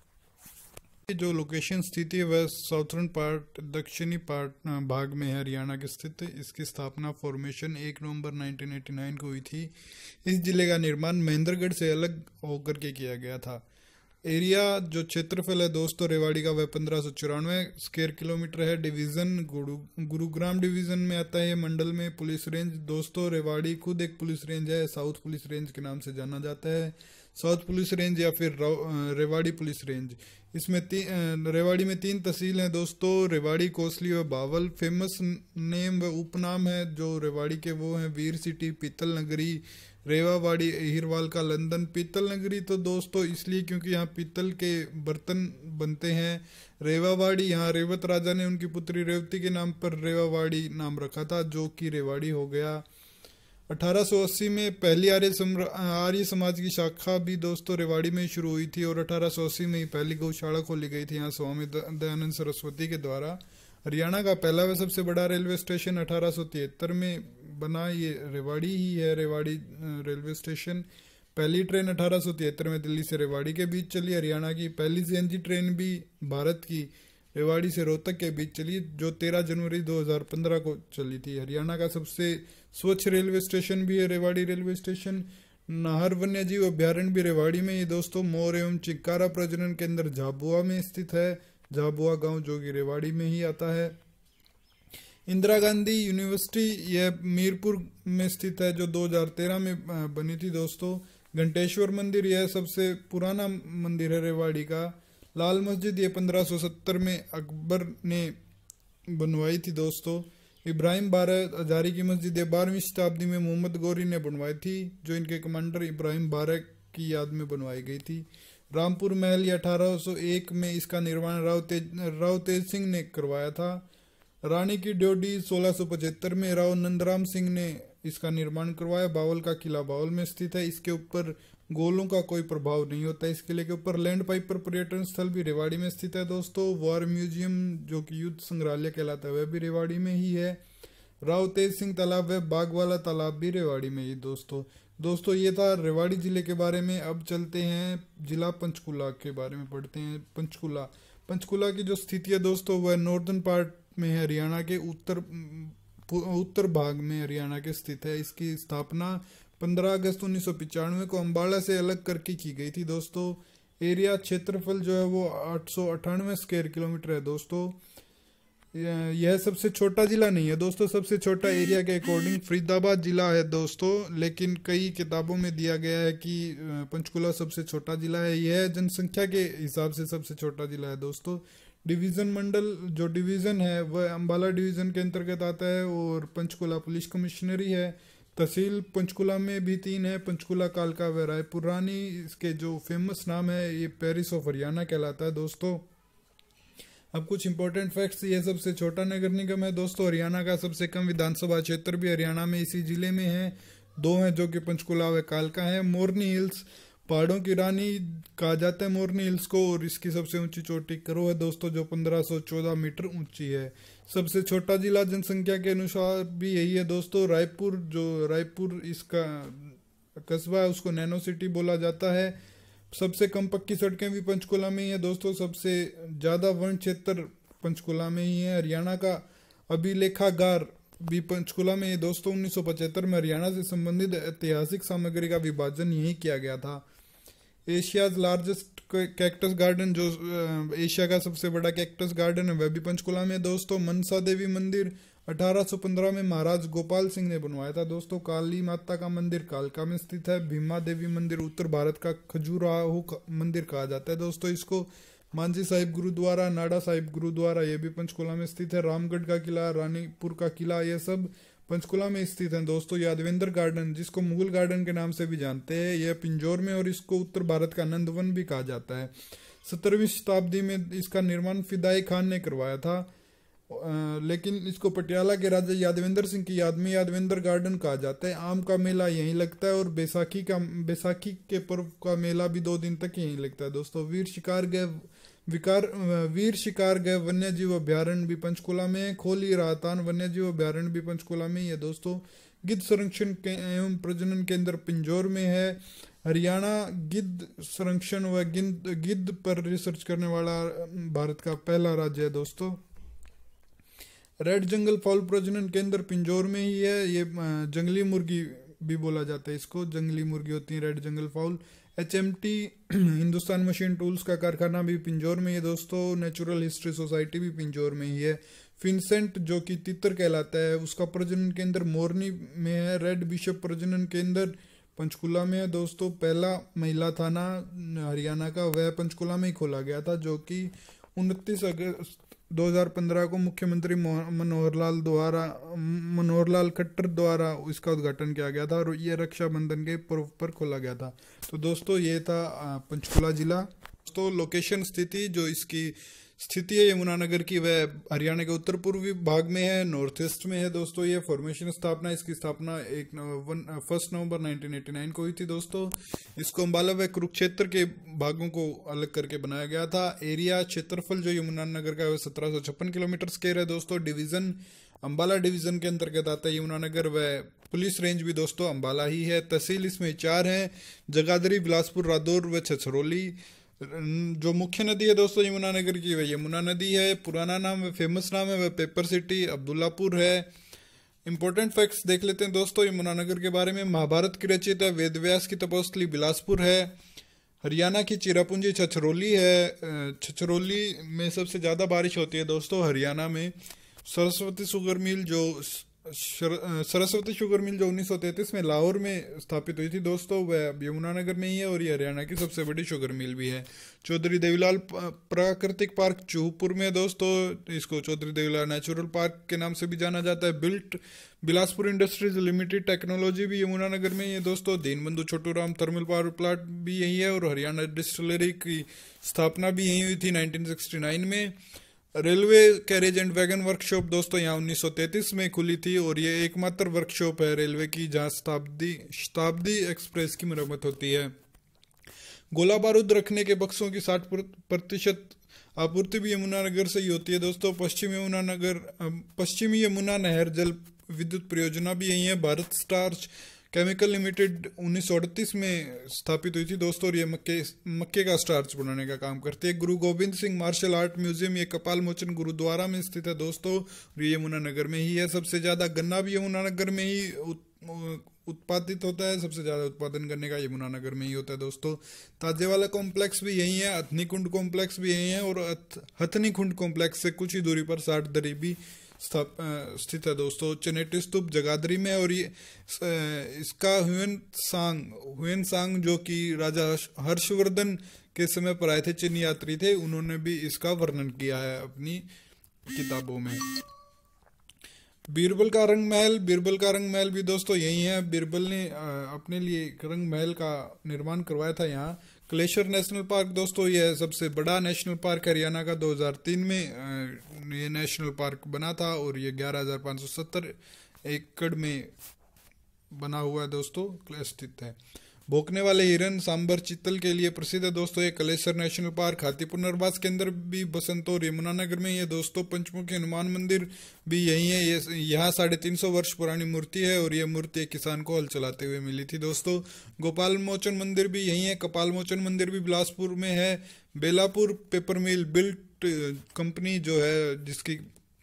जो लोकेशन स्थिति है वह साउथर्न पार्ट, दक्षिणी पार्ट भाग में है हरियाणा के स्थित। इसकी स्थापना फॉर्मेशन एक नवंबर उन्नीस सौ नवासी को हुई थी। इस जिले का निर्माण महेंद्रगढ़ से अलग होकर के किया गया था। एरिया जो क्षेत्रफल है दोस्तों रेवाड़ी का वह पंद्रह सौ चौरानवे स्क्वायर किलोमीटर है। डिवीजन गुरु गुरुग्राम डिवीजन में आता है। मंडल में पुलिस रेंज। दोस्तों रेवाड़ी खुद एक पुलिस रेंज है, साउथ पुलिस रेंज के नाम से जाना जाता है। साउथ पुलिस रेंज या फिर रेवाड़ी पुलिस रेंज। इसमें तीन रेवाड़ी में तीन तहसील हैं दोस्तों, रेवाड़ी, कोसली व बावल। फेमस नेम व उपनाम है जो रेवाड़ी के वो हैं वीर सिटी, पीतल नगरी, रेवावाड़ी, हिरवाल का लंदन। पीतल नगरी तो दोस्तों इसलिए क्योंकि यहाँ पीतल के बर्तन बनते हैं। रेवावाड़ी, यहाँ रेवत राजा ने उनकी पुत्री रेवती के नाम पर रेवावाड़ी नाम रखा था, जो कि रेवाड़ी हो गया। अठारह सौ अस्सी में पहली आर्य आर्य समाज की शाखा भी दोस्तों रेवाड़ी में शुरू हुई थी और अठारह सौ अस्सी में ही पहली गौशाला खोली गई थी यहाँ स्वामी दयानंद सरस्वती के द्वारा। हरियाणा का पहला व सबसे बड़ा रेलवे स्टेशन अठारह सौ तिहत्तर में बना, ये रेवाड़ी ही है। Rewari railway station. पहली ट्रेन अठारह सौ तिहत्तर में दिल्ली से रेवाड़ी के बीच चली। हरियाणा की पहली सीएनजी ट्रेन भी भारत की रेवाड़ी से रोहतक के बीच चली, जो तेरह जनवरी दो हज़ार पंद्रह को चली थी। हरियाणा का सबसे स्वच्छ रेलवे स्टेशन भी है रेवाड़ी रेलवे स्टेशन। नाहर वन्य जीव अभ्यारण्य भी रेवाड़ी में ही दोस्तों। मोर एवं चिक्कारा प्रजनन केंद्र झाबुआ में स्थित है। झाबुआ गांव जो कि रेवाड़ी में ही आता है। इंदिरा गांधी यूनिवर्सिटी यह मीरपुर में स्थित है, जो दो हज़ार तेरह में बनी थी दोस्तों। घंटेश्वर मंदिर यह सबसे पुराना मंदिर है रेवाड़ी का। लाल मस्जिद ये पंद्रह सौ सत्तर में अकबर ने बनवाई थी दोस्तों। इब्राहिम बारह हजारी की मस्जिद ये बारहवीं शताब्दी में मोहम्मद गौरी ने बनवाई थी, जो इनके कमांडर इब्राहिम बारह की याद में बनवाई गई थी। रामपुर महल ये अठारह सौ एक में इसका निर्माण राव तेज राव तेज सिंह ने करवाया था। रानी की ड्योढ़ी सोलह सौ पचहत्तर में राव नंदराम सिंह ने इसका निर्माण करवाया। बावल का किला बावल में स्थित है। इसके ऊपर गोलों का कोई प्रभाव नहीं होता। इस किले के ऊपर लैंड पाइपर पर्यटन स्थल भी रेवाड़ी में स्थित है दोस्तों। वॉर म्यूजियम जो कि युद्ध संग्रहालय कहलाता है वह भी रेवाड़ी में ही है। राव तेज सिंह तालाब व बाग वाला तालाब भी रेवाड़ी में ही दोस्तों। दोस्तों ये था रेवाड़ी जिले के बारे में। अब चलते हैं जिला पंचकुला के बारे में पढ़ते हैं। पंचकुला पंचकुला की जो स्थिति है दोस्तों वह नॉर्दर्न पार्ट में है, हरियाणा के उत्तर उत्तर भाग में हरियाणा के स्थित है। इसकी स्थापना पंद्रह अगस्त उन्नीस सौ पिचानवे को अम्बाला से अलग करके की गई थी दोस्तों। एरिया क्षेत्रफल जो है वो आठ सौ अट्ठानवे स्क्वायर किलोमीटर है दोस्तों। यह सबसे छोटा जिला नहीं है दोस्तों। सबसे छोटा एरिया के अकॉर्डिंग फरीदाबाद जिला है दोस्तों, लेकिन कई किताबों में दिया गया है कि पंचकुला सबसे छोटा जिला है। यह जनसंख्या के हिसाब से सबसे छोटा जिला है दोस्तों। डिवीजन मंडल जो डिवीजन है वह अम्बाला डिवीजन के अंतर्गत आता है और पंचकुला पुलिस कमिश्नरी है। तहसील पंचकुला में भी तीन है, पंचकुला, कालका व रायपुर रानी। इसके जो फेमस नाम है ये पेरिस ऑफ हरियाणा कहलाता है दोस्तों। अब कुछ इंपॉर्टेंट फैक्ट्स। ये सबसे छोटा नगर निगम है दोस्तों हरियाणा का। सबसे कम विधानसभा क्षेत्र भी हरियाणा में इसी जिले में है, दो हैं जो कि पंचकुला व कालका है। मोरनी हिल्स पहाड़ों की रानी कहा जाता है मोरनी हिल्स को, और इसकी सबसे ऊंची चोटी करो है दोस्तों जो पंद्रह सौ चौदह मीटर ऊंची है। सबसे छोटा जिला जनसंख्या के अनुसार भी यही है दोस्तों, रायपुर। जो रायपुर इसका कस्बा है उसको नैनो सिटी बोला जाता है। सबसे कम पक्की सड़कें भी पंचकुला में ही है दोस्तों। सबसे ज्यादा वन क्षेत्र पंचकुला में ही है। हरियाणा का अभिलेखागार भी पंचकुला में है दोस्तों। उन्नीस सौ पचहत्तर में हरियाणा से संबंधित ऐतिहासिक सामग्री का विभाजन यही किया गया था। एशियाज लार्जेस्ट कैक्टस गार्डन, जो एशिया का सबसे बड़ा कैक्टस गार्डन है, वह भी पंचकुला में दोस्तों। मनसा देवी मंदिर अठारह सौ पंद्रह में महाराज गोपाल सिंह ने बनवाया था दोस्तों। काली माता का मंदिर कालका में स्थित है। भीमा देवी मंदिर उत्तर भारत का खजुराहो मंदिर कहा जाता है दोस्तों इसको। मांझी साहिब गुरुद्वारा, नाडा साहिब गुरुद्वारा, ये भी पंचकुला में स्थित है। रामगढ़ का किला, रानीपुर का किला, ये सब पंचकुला में स्थित है दोस्तों। यादवेंद्र गार्डन, जिसको मुगल गार्डन के नाम से भी जानते हैं, यह पिंजौर में, और इसको उत्तर भारत का नंदवन भी कहा जाता है। सत्रहवीं शताब्दी में इसका निर्माण फिदाई खान ने करवाया था, आ, लेकिन इसको पटियाला के राजा यादवेंद्र सिंह की याद में यादवेंद्र गार्डन कहा जाता है। आम का मेला यहीं लगता है, और बैसाखी का बैसाखी के पर्व का मेला भी दो दिन तक यहीं लगता है दोस्तों। वीर शिकार गए विकार वीर शिकार गए वन्य जीव अभ्यारण्य भी पंचकुला में है। खोली राहतान वन्य जीव अभ्यारण्य भी पंचकुला में ही है दोस्तों। गिद्ध संरक्षण के एवं प्रजनन केंद्र पिंजौर में है। हरियाणा गिद्ध संरक्षण व गिद्ध गिद्ध पर रिसर्च करने वाला भारत का पहला राज्य है दोस्तों। रेड जंगल फाउल प्रजनन केंद्र पिंजौर में ही है। ये जंगली मुर्गी भी बोला जाता है इसको, जंगली मुर्गी होती है red jungle fowl. H M T Hindustan machine tools का कारखाना भी पिंजौर में ही है दोस्तों। नेचुरल हिस्ट्री सोसाइटी भी पिंजौर में ही है। फिनसेंट जो कि तितर कहलाता है, उसका प्रजनन केंद्र मोरनी में है। रेड बिशप प्रजनन केंद्र पंचकुला में है दोस्तों। पहला महिला थाना हरियाणा का वह पंचकुला में ही खोला गया था, जो कि उनतीस अगस्त दो हज़ार पंद्रह को मुख्यमंत्री मनोहर लाल द्वारा मनोहर लाल खट्टर द्वारा इसका उद्घाटन किया गया था, और ये रक्षाबंधन के पर्व पर खोला गया था। तो दोस्तों ये था पंचकुला जिला। दोस्तों लोकेशन स्थिति, जो इसकी स्थिति है यमुनानगर की, वह हरियाणा के उत्तर पूर्वी भाग में है, नॉर्थ ईस्ट में है दोस्तों। ये फॉर्मेशन स्थापना, इसकी स्थापना एक first November nineteen eighty nine को हुई थी दोस्तों। इसको अम्बाला व कुरुक्षेत्र के भागों को अलग करके बनाया गया था। एरिया क्षेत्रफल जो यमुनानगर का है वह सत्रह सौ छप्पन किलोमीटर स्क्वायर है दोस्तों। डिवीजन अम्बाला डिवीजन के अंतर्गत आता है यमुनानगर, व पुलिस रेंज भी दोस्तों अम्बाला ही है। तहसील इसमें चार है, जगाधरी, बिलासपुर, रादौर व छछरौली। जो मुख्य नदी है दोस्तों यमुनानगर की वह यमुना नदी है। पुराना नाम व फेमस नाम है वह पेपर सिटी अब्दुल्लापुर है। इंपॉर्टेंट फैक्ट्स देख लेते हैं दोस्तों यमुनानगर के बारे में। महाभारत की रचयिता वेदव्यास की तपोस्थली बिलासपुर है। हरियाणा की चिरापूंजी छछरौली है। छछरौली में सबसे ज़्यादा बारिश होती है दोस्तों हरियाणा में। सरस्वती शुगर मिल जो सरस्वती शुगर मिल जो उन्नीस सौ तैंतीस में लाहौर में स्थापित हुई थी दोस्तों, वह यमुनानगर में ही है, और ये हरियाणा की सबसे बड़ी शुगर मिल भी है। चौधरी देवीलाल प्राकृतिक पार्क चूहपुर में है दोस्तों। इसको चौधरी देवीलाल नेचुरल पार्क के नाम से भी जाना जाता है। Bilt Bilaspur industries limited technology भी यमुनानगर में ही है दोस्तों। Deenbandhu Chhoturam thermal power plant भी यही है, और हरियाणा डिस्टिलरी की स्थापना भी यही हुई थी नाइनटीन सिक्सटी नाइन में। Railway carriage and wagon workshop दोस्तों यहाँ उन्नीस सौ तैंतीस में खुली थी, और ये एकमात्र वर्कशॉप है रेलवे की जहाँ शताब्दी शताब्दी एक्सप्रेस की मरम्मत होती है। गोला बारूद रखने के बक्सों की साठ प्रतिशत आपूर्ति भी यमुनानगर से ही होती है दोस्तों। पश्चिम यमुनानगर पश्चिमी यमुना नहर जल विद्युत परियोजना भी यही है। भारत स्टार्च केमिकल लिमिटेड उन्नीस सौ अड़तीस में स्थापित हुई थी दोस्तों, और ये मक्के मक्के का स्टार्च बनाने का काम करती है। Guru Gobind Singh martial art museum ये कपाल मोचन गुरुद्वारा में स्थित है दोस्तों, और ये यमुनानगर में ही है। सबसे ज़्यादा गन्ना भी यमुनानगर में ही उत्पादित होता है। सबसे ज़्यादा उत्पादन करने का यमुनानगर में ही होता है दोस्तों। ताजेवाला कॉम्प्लेक्स भी यही है। हथनी कुंड कॉम्प्लेक्स भी यही है, और हथनी कुंड कॉम्प्लेक्स से कुछ ही दूरी पर साठ दरी भी स्थित है दोस्तों। चनेटी स्तूप जगाधरी में, और ये इसका हुएन सांग हुएन सांग जो कि राजा हर्षवर्धन के समय पर आए थे, चीन यात्री थे, उन्होंने भी इसका वर्णन किया है अपनी किताबों में। बीरबल का रंग महल बीरबल का रंग महल भी दोस्तों यही है। बीरबल ने अपने लिए रंग महल का निर्माण करवाया था यहाँ। क्लेशर नेशनल पार्क दोस्तों यह सबसे बड़ा नेशनल पार्क हरियाणा का दो हज़ार तीन में ये नेशनल पार्क बना था और ये ग्यारह हज़ार पाँच सौ सत्तर एकड़ में बना हुआ है दोस्तों, स्थित है। भौंकने वाले हिरन सांबर चीतल के लिए प्रसिद्ध है दोस्तों ये क्लेशर नेशनल पार्क। हाथी पुनर्वास केंद्र भी बसंत और यमुनानगर में ये दोस्तों। पंचमुखी हनुमान मंदिर भी यही है। ये यहाँ साढ़े तीन सौ वर्ष पुरानी मूर्ति है और ये मूर्ति एक किसान को हल चलाते हुए मिली थी दोस्तों। गोपाल मोचन मंदिर भी यही है। कपाल मोचन मंदिर भी बिलासपुर में है। Belapur paper mill Bilt company जो है जिसकी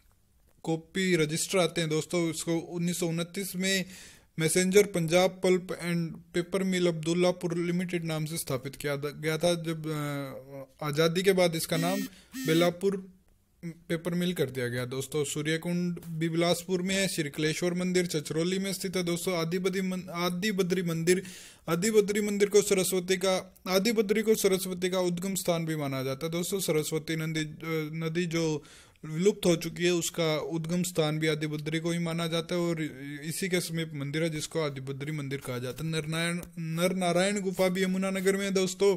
कॉपी रजिस्टर आते हैं दोस्तों, इसको उन्नीस सौ उनतीस में messenger Punjab pulp and paper mill Abdullapur limited नाम से स्थापित किया गया था। जब आज़ादी के बाद इसका नाम बेलापुर पेपर मिल कर दिया गया दोस्तों। सूर्यकुंड भी बिलासपुर में है। श्रीकलेश्वर मंदिर चचरौली में स्थित है दोस्तों। आदि बद्री आदि बद्री मंदिर आदि बद्री मंदिर को सरस्वती का आदि बद्री को सरस्वती का उद्गम स्थान भी माना जाता है दोस्तों। सरस्वती नदी नदी जो विलुप्त हो चुकी है उसका उद्गम स्थान भी आदि बद्री को ही माना जाता है और इसी के समीप मंदिर है जिसको आदि बद्री मंदिर कहा जाता है। नरनारायण नर नारायण गुफा भी यमुनानगर में है दोस्तों।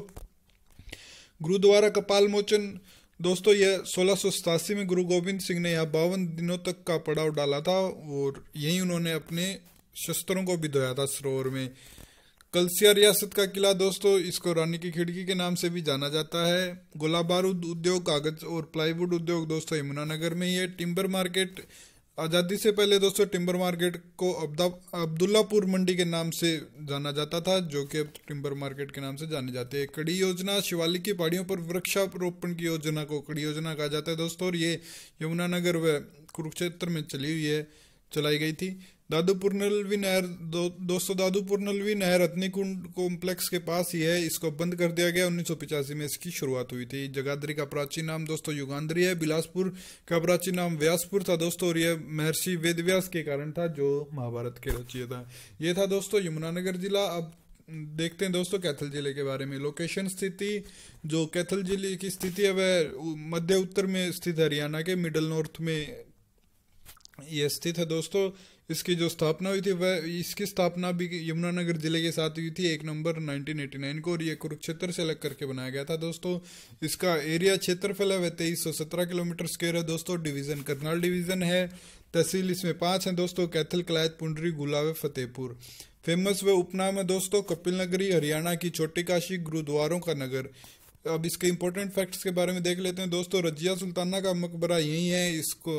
गुरुद्वारा कपाल मोचन दोस्तों यह सोलह सौ सतासी में गुरु गोविंद सिंह ने यहाँ बावन दिनों तक का पड़ाव डाला था और यही उन्होंने अपने शस्त्रों को भी धोया था सरोवर में। कलसिया रियासत का किला दोस्तों, इसको रानी की खिड़की के नाम से भी जाना जाता है। गोला बारूद उद्योग, कागज और प्लाईवुड उद्योग दोस्तों यमुनानगर में ही है। टिम्बर मार्केट आज़ादी से पहले दोस्तों टिम्बर मार्केट को अब्दुल्लापुर मंडी के नाम से जाना जाता था, जो कि अब टिम्बर मार्केट के नाम से जाने जाते हैं। कड़ी योजना शिवालिक की पहाड़ियों पर वृक्षारोपण की योजना को कड़ी योजना कहा जाता है दोस्तों और ये यमुनानगर व कुरुक्षेत्र में चली हुई है चलाई गई थी। दादूपुर नलवी नहर दो, दोस्तों दादूपुर नलवी नहर हथनी कुंड कॉम्प्लेक्स के पास ही है। इसको बंद कर दिया गया। उन्नीस सौ पिचासी में इसकी शुरुआत हुई थी। जगाधरी का प्राचीन नाम दोस्तों युगांधरी है। बिलासपुर का प्राचीन नाम व्यासपुर था दोस्तों और यह महर्षि वेदव्यास के कारण था जो महाभारत के रचयिता। ये था दोस्तों यमुनानगर जिला। अब देखते हैं दोस्तों कैथल जिले के बारे में। लोकेशन स्थिति, जो कैथल जिले की स्थिति है वह मध्य उत्तर में स्थित हरियाणा के मिडल नॉर्थ में यह स्थित है दोस्तों। इसकी जो स्थापना हुई थी वह इसकी स्थापना भी यमुनानगर जिले के साथ हुई थी एक नवंबर उन्नीस सौ नवासी को और ये कुरुक्षेत्र से अलग करके बनाया गया था दोस्तों। इसका एरिया क्षेत्रफल है वह तेईस सौ सत्रह किलोमीटर स्क्वायर है दोस्तों। डिवीजन करनाल डिवीजन है। तहसील इसमें पांच है दोस्तों, कैथल, कलायत, पुंडरी, गुला व फतेहपुर। फेमस व उपनाम है दोस्तों कपिल नगरी, हरियाणा की छोटी काशी, गुरुद्वारों का नगर। अब इसके इंपॉर्टेंट फैक्ट्स के बारे में देख लेते हैं दोस्तों। रजिया सुल्ताना का मकबरा यही है। इसको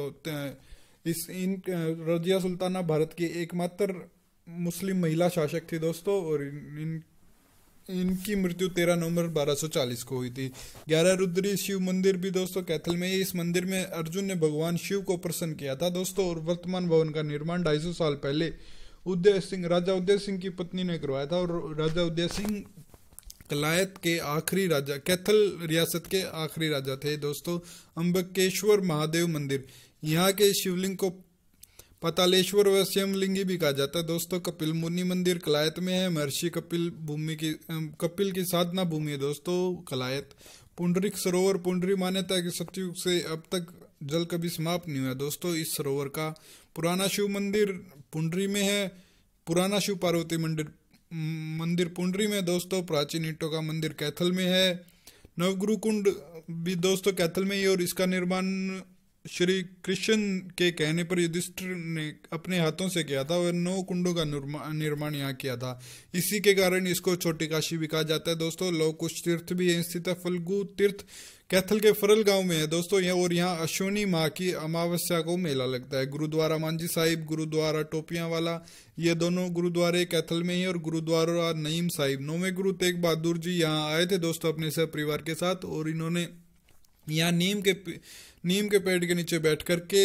इस इन रजिया सुल्ताना भारत की एकमात्र मुस्लिम महिला शासक थी दोस्तों और इन, इन इनकी मृत्यु तेरह नवंबर बारह सौ चालीस को हुई थी। ग्यारह रुद्री शिव मंदिर भी दोस्तों कैथल में। इस मंदिर में अर्जुन ने भगवान शिव को प्रसन्न किया था दोस्तों और वर्तमान भवन का निर्माण ढाई सौ साल पहले उदय सिंह राजा उदय सिंह की पत्नी ने करवाया था और राजा उदय सिंह कलायत के आखिरी राजा, कैथल रियासत के आखिरी राजा थे दोस्तों। अम्बकेश्वर महादेव मंदिर, यहाँ के शिवलिंग को पतालेश्वर व स्वयंलिंगी भी कहा जाता है दोस्तों। कपिल मुनि मंदिर कलायत में है। महर्षि कपिल भूमि की कपिल की साधना भूमि है दोस्तों कलायत। पुंडरिक सरोवर, पुंडरी मान्यता है कि सतयुग से अब तक जल कभी समाप्त नहीं हुआ दोस्तों इस सरोवर का। पुराना शिव मंदिर पुंडरी में है। पुराना शिव पार्वती मंदिर मंदिर पुंडरी में दोस्तों। प्राचीन ईंटों का मंदिर कैथल में है। नवगुरु कुंड भी दोस्तों कैथल में ही और इसका निर्माण श्री कृष्ण के कहने पर युधिष्ठिर ने अपने हाथों से किया था और नौ कुंडों का निर्माण यहाँ किया था। इसी के कारण इसको छोटी काशी भी कहा जाता है दोस्तों। लव कुश तीर्थ भी है स्थित है। फल्गु तीर्थ कैथल के फरल गांव में है दोस्तों यह और यहाँ अश्विनी माह की अमावस्या को मेला लगता है। गुरुद्वारा मांझी साहिब, गुरुद्वारा टोपियां वाला, ये दोनों गुरुद्वारे कैथल में ही और गुरुद्वारा नईम साहिब। नौवें गुरु तेग बहादुर जी यहाँ आए थे दोस्तों अपने सब परिवार के साथ और इन्होंने यहाँ नीम के नीम के पेड़ के नीचे बैठ करके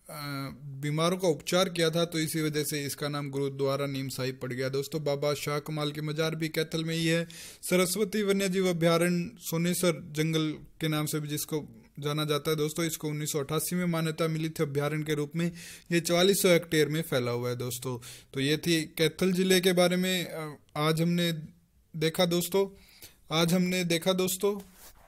बीमारों का उपचार किया था, तो इसी वजह से इसका नाम गुरुद्वारा नीम साहिब पड़ गया दोस्तों। बाबा शाह कमाल की मजार भी कैथल में ही है। सरस्वती वन्यजीव अभ्यारण्य सोनेसर जंगल के नाम से भी जिसको जाना जाता है दोस्तों, इसको उन्नीस सौ अट्ठासी में मान्यता मिली थी अभ्यारण्य के रूप में। ये चवालीस सौ हेक्टेयर में फैला हुआ है दोस्तों। तो ये थी कैथल जिले के बारे में आज हमने देखा दोस्तों आज हमने देखा दोस्तों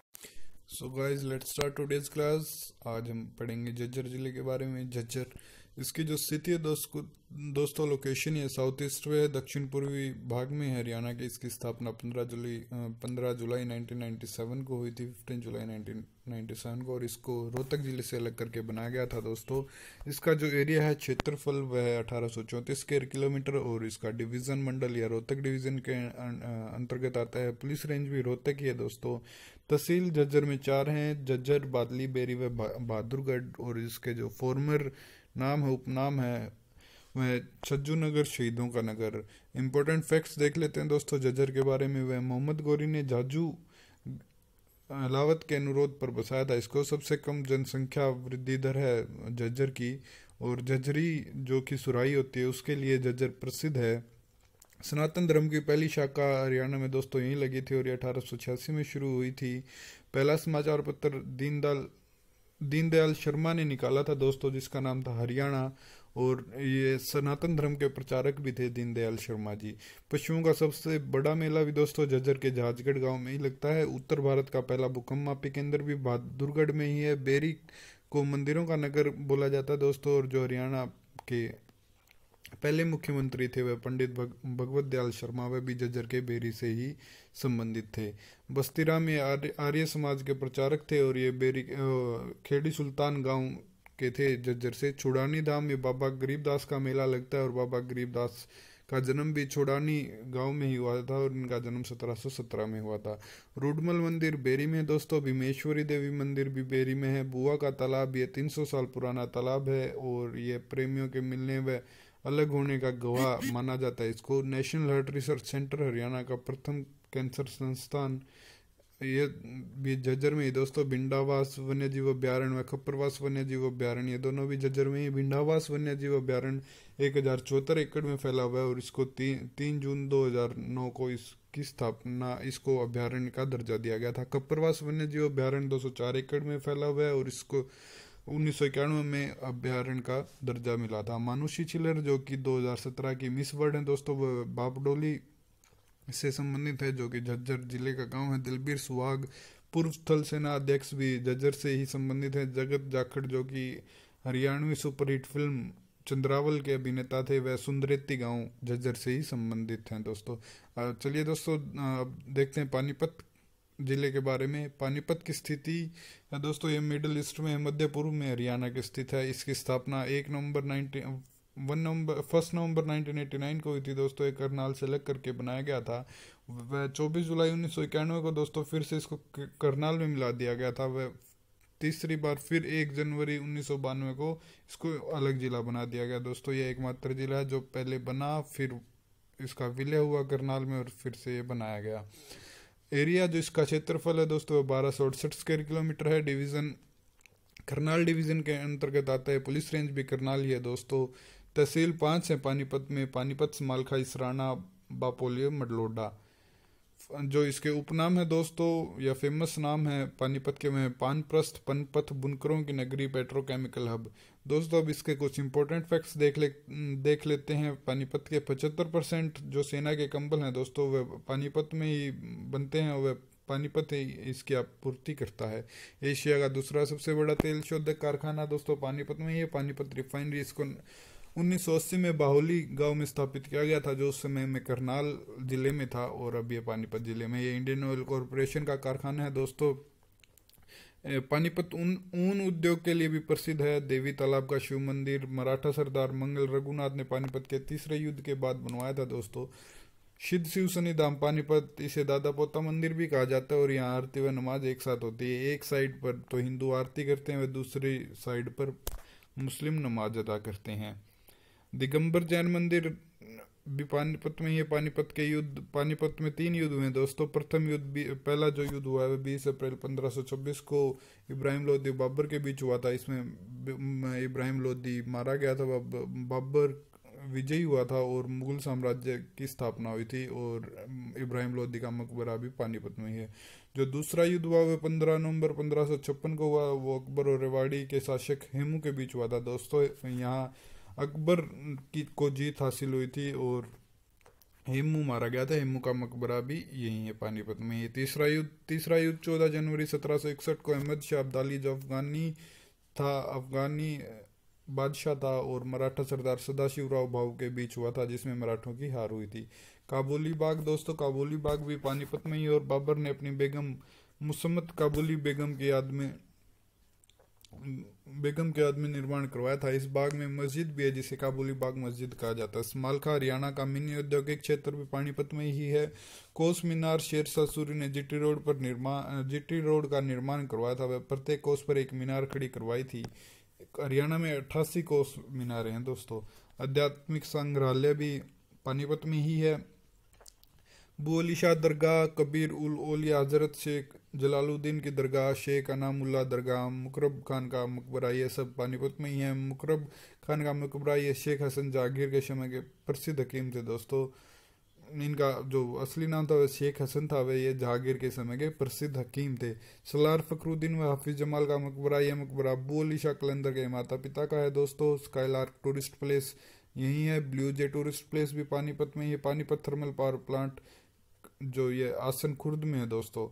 so guys let's start today's class. आज हम पढ़ेंगे झज्जर जिले के बारे में। झज्जर इसकी जो स्थिति है दोस्तों दोस्तों लोकेशन ये साउथ ईस्ट में है, दक्षिण पूर्वी भाग में है हरियाणा के। इसकी स्थापना पंद्रह जुलाई पंद्रह जुलाई नाइनटीन नाइन्टी सेवन को हुई थी, पंद्रह जुलाई नाइनटीन नाइन्टी सेवन को, और इसको रोहतक जिले से अलग करके बनाया गया था दोस्तों। इसका जो एरिया है क्षेत्रफल वह है अठारह सौ चौंतीस स्क्वायर किलोमीटर, और इसका डिवीज़न मंडल या रोहतक डिवीज़न के अंतर्गत आता है। पुलिस रेंज भी रोहतक ही है दोस्तों। तहसील झज्जर में चार हैं, झज्जर, बादली, बेरी व बहादुरगढ़, और इसके जो फॉर्मर नाम है, उपनाम है, वह छज्जू नगर, शहीदों का नगर। इम्पोर्टेंट फैक्ट्स देख लेते हैं दोस्तों झज्जर के बारे में। वह मोहम्मद गौरी ने झाजू अलावत के अनुरोध पर बसाया था इसको। सबसे कम जनसंख्या वृद्धि दर है झज्जर की, और झज्जरी जो कि सुराही होती है उसके लिए झज्जर प्रसिद्ध है। सनातन धर्म की पहली शाखा हरियाणा में दोस्तों यहीं लगी थी, और ये अठारह सौ छियासी में शुरू हुई थी। पहला समाचार पत्र दीनदयाल दीनदयाल शर्मा ने निकाला था दोस्तों, जिसका नाम था हरियाणा, और ये सनातन धर्म के प्रचारक भी थे दीनदयाल शर्मा जी। पशुओं का सबसे बड़ा मेला भी दोस्तों झज्जर के जहाजगढ़ गांव में ही लगता है। उत्तर भारत का पहला भूकंप मापी केंद्र भी बहादुरगढ़ में ही है। बेरी को मंदिरों का नगर बोला जाता है दोस्तों, और जो हरियाणा के पहले मुख्यमंत्री थे वह पंडित भग, भगवत दयाल शर्मा, वे भी झज्जर के बेरी से ही संबंधित थे। बस्तीराम ये आर्य, आर्य समाज के प्रचारक थे, और ये बेरी खेड़ी सुल्तान गांव के थे झज्जर से। छुड़ानी धाम ये बाबा गरीबदास का मेला लगता है, और बाबा गरीबदास का जन्म भी छुड़ानी गांव में ही हुआ था, और इनका जन्म सत्रह सौ सत्रह में हुआ था। रूडमल मंदिर बेरी में दोस्तों। भीमेश्वरी देवी मंदिर भी बेरी में है। बुआ का तालाब ये तीन सौ साल पुराना तालाब है, और ये प्रेमियों के मिलने व अलग होने का गवाह माना जाता है इसको। National heart research centre Haryana का प्रथम कैंसर संस्थान ये भी झज्जर में ही दोस्तों। भिंडावास वन्य जीव अभ्यारण्य व खप्परवास वन्य जीव अभ्यारण्य ये दोनों भी झज्जर में ही। भिंडावास वन्य जीव अभ्यारण्य एक हजार चौहत्तर एकड़ में फैला हुआ है, और इसको ती, तीन जून दो हजार नौ को इसकी स्थापना इसको अभ्यारण्य का दर्जा दिया गया था। खप्परवास वन्य जीव अभ्यारण्य दो सौ चार एकड़ में फैला हुआ है, और इसको उन्नीस सौ इक्यानवे में अभ्यारण्य का दर्जा मिला था। मानुषी चिलर जो कि दो हजार सत्रह की मिस वर्ल्ड है दोस्तों, वह बापडोली से संबंधित है, जो कि झज्जर जिले का गांव है। दिलबीर सुहाग पूर्व थल सेना अध्यक्ष भी झज्जर से ही संबंधित है। जगत जाखड़ जो कि हरियाणवी सुपरहिट फिल्म चंद्रावल के अभिनेता थे, वह सुंदरेती गांव झज्जर से ही संबंधित हैं दोस्तों। चलिए दोस्तों देखते हैं पानीपत जिले के बारे में। पानीपत की स्थिति दोस्तों ये मिडिल ईस्ट में, मध्य पूर्व में हरियाणा की स्थित है। इसकी स्थापना एक नवंबर nineteen one November first November nineteen eighty nine को हुई थी दोस्तों। एक करनाल से अलग करके बनाया गया था। वह चौबीस जुलाई उन्नीस सौ इक्यानवे को दोस्तों फिर से इसको करनाल में मिला दिया गया था। वह तीसरी बार फिर एक जनवरी उन्नीस सौ बानवे को इसको अलग जिला बना दिया गया दोस्तों। यह एकमात्र जिला है जो पहले बना, फिर इसका विलय हुआ करनाल में, और फिर से ये बनाया गया। एरिया जो इसका क्षेत्रफल है दोस्तों बारह सौ अड़सठ स्क्वायर किलोमीटर है। डिवीज़न करनाल डिवीज़न के अंतर्गत आता है। पुलिस रेंज भी करनाल ही है दोस्तों। तहसील पाँच है पानीपत में, पानीपत, समालखाई, सराना, बापोलियो, मडलोडा। जो इसके उपनाम है दोस्तों या फेमस नाम है पानीपत के में पानप्रस्थ, पनपथ, बुनकरों की नगरी, पेट्रोकेमिकल हब। दोस्तों अब इसके कुछ इंपॉर्टेंट फैक्ट्स देख ले देख लेते हैं। पानीपत के पचहत्तर परसेंट जो सेना के कंबल हैं दोस्तों वह पानीपत में ही बनते हैं, वह पानीपत ही इसकी आपूर्ति करता है। एशिया का दूसरा सबसे बड़ा तेल शोधक कारखाना दोस्तों पानीपत में ही है। पानीपत रिफाइनरी इसको उन्नीस सौ अस्सी में बाहुली गांव में स्थापित किया गया था, जो उस समय में करनाल जिले में था, और अब ये पानीपत जिले में। ये इंडियन ऑयल कॉरपोरेशन का कारखाना है दोस्तों। पानीपत ऊन ऊन उद्योग के लिए भी प्रसिद्ध है। देवी तालाब का शिव मंदिर मराठा सरदार मंगल रघुनाथ ने पानीपत के तीसरे युद्ध के बाद बनवाया था दोस्तों। सिद्ध शिव शनि धाम पानीपत, इसे दादा पोता मंदिर भी कहा जाता है, और यहाँ आरती व नमाज एक साथ होती है। एक साइड पर तो हिंदू आरती करते हैं, व दूसरी साइड पर मुस्लिम नमाज अदा करते हैं। दिगंबर जैन मंदिर भी पानीपत में ही है। पानीपत के युद्ध पानीपत में तीन युद्ध हुए दोस्तों। प्रथम युद्ध भी पहला जो युद्ध हुआ है बीस अप्रैल पंद्रह सौ छब्बीस को इब्राहिम लोदी बाबर के बीच हुआ था। इसमें इब्राहिम लोदी मारा गया था, बाबर विजयी हुआ था, और मुगल साम्राज्य की स्थापना हुई थी, और इब्राहिम लोदी का मकबरा भी पानीपत में ही है। जो दूसरा युद्ध हुआ वह पंद्रह नवंबर पंद्रह सौ छप्पन को हुआ, वो अकबर और रेवाड़ी के शासक हेमू के बीच हुआ था दोस्तों। यहाँ अकबर की को जीत हासिल हुई थी, और हेमू मारा गया था। हेमू का मकबरा भी यही है पानीपत में। ये तीसरा युद्ध तीसरा युद्ध चौदह जनवरी सत्रह सौ इकसठ को अहमद शाह अब्दाली जो अफगानी था अफगानी बादशाह था और मराठा सरदार सदाशिवराव भाऊ के बीच हुआ था, जिसमें मराठों की हार हुई थी। काबुली बाग दोस्तों, काबुली बाग भी पानीपत में ही और बाबर ने अपनी बेगम मुसम्मत काबुली बेगम की याद में बेगम के याद में निर्माण करवाया था। इस बाग में मस्जिद भी है जिसे काबुली बाग मस्जिद कहा जाता है। स्मालखा हरियाणा का मिनी औद्योगिक क्षेत्र भी पानीपत में ही है। कोस मीनार शेरशाह सूरी ने जीटी रोड पर निर्माण जीटी रोड का निर्माण करवाया था। वह प्रत्येक कोस पर एक मीनार खड़ी करवाई थी। हरियाणा में अट्ठासी कोस मीनारे हैं दोस्तों। आध्यात्मिक संग्रहालय भी पानीपत में ही है। बुअली शाह दरगाह, कबीर उल औलिया हजरत शेख जलालुद्दीन की दरगाह, शेख अनामुल्ला दरगाह, मुकरब खान का मकबरा, ये सब पानीपत में ही है। मुकरब खान का मकबरा ये शेख हसन जहांगीर के समय के प्रसिद्ध हकीम थे दोस्तों। इनका जो असली नाम था वह शेख हसन था, वह ये जहांगीर के समय के प्रसिद्ध हकीम थे। सलार फखरुद्दीन व हाफिज जमाल का मकबरा, यह मकबरा बुअली शाह कलंदर के माता पिता का है दोस्तों। स्काईलार्क टूरिस्ट प्लेस यही है। ब्लू जे टूरिस्ट प्लेस भी पानीपत में ही है। पानीपत थर्मल पावर प्लांट जो ये आसन खुर्द में है दोस्तों।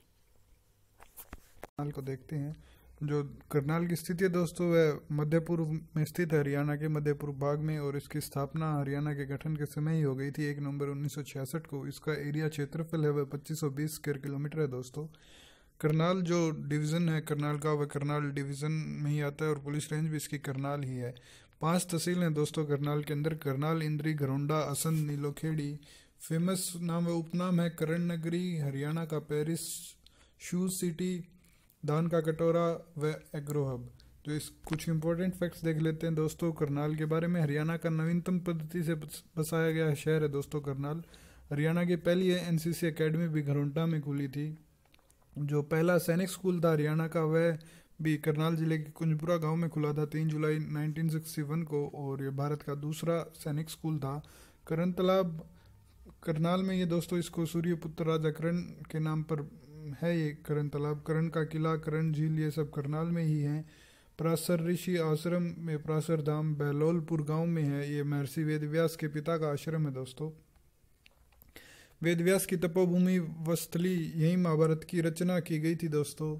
करनाल को देखते हैं। जो करनाल की स्थिति है दोस्तों वह मध्य पूर्व में स्थित है, हरियाणा के मध्य पूर्व भाग में, और इसकी स्थापना हरियाणा के गठन के समय ही हो गई थी, एक नवंबर उन्नीस सौ छियासठ को। इसका एरिया क्षेत्रफल है वह पच्चीस सौ बीस स्क्वायर किलोमीटर है दोस्तों। करनाल जो डिवीज़न है करनाल का, वह करनाल डिवीज़न में ही आता है और पुलिस रेंज भी इसकी करनाल ही है। पांच तहसील हैं दोस्तों करनाल के अंदर। करनाल, इंद्री, घरौंडा, असंध, नीलोखेड़ी। फेमस नाम व उपनाम है करण नगरी, हरियाणा का पेरिस, शूज सिटी, धान का कटोरा व एग्रो हब। तो इस कुछ इंपॉर्टेंट फैक्ट्स देख लेते हैं दोस्तों करनाल के बारे में। हरियाणा का नवीनतम पद्धति से बसाया गया शहर है दोस्तों करनाल। हरियाणा की पहली एनसीसी एकेडमी भी घरौंडा में खुली थी। जो पहला सैनिक स्कूल था हरियाणा का वह भी करनाल जिले के कुंजपुरा गांव में खुला था तीन जुलाई उन्नीस सौ इकसठ को, और ये भारत का दूसरा सैनिक स्कूल था। करण तालाब करनाल में ये दोस्तों, इसको सूर्यपुत्र राजा करण के नाम पर है ये करण तालाब। करण का किला, करण झील, ये सब करनाल में ही है। पराशर ऋषि आश्रम में पराशर धाम बहलोलपुर गांव में है। ये महर्षि वेदव्यास के पिता का आश्रम है दोस्तों। वेदव्यास की तपोभूमि वस्तली, यही महाभारत की रचना की गई थी दोस्तों।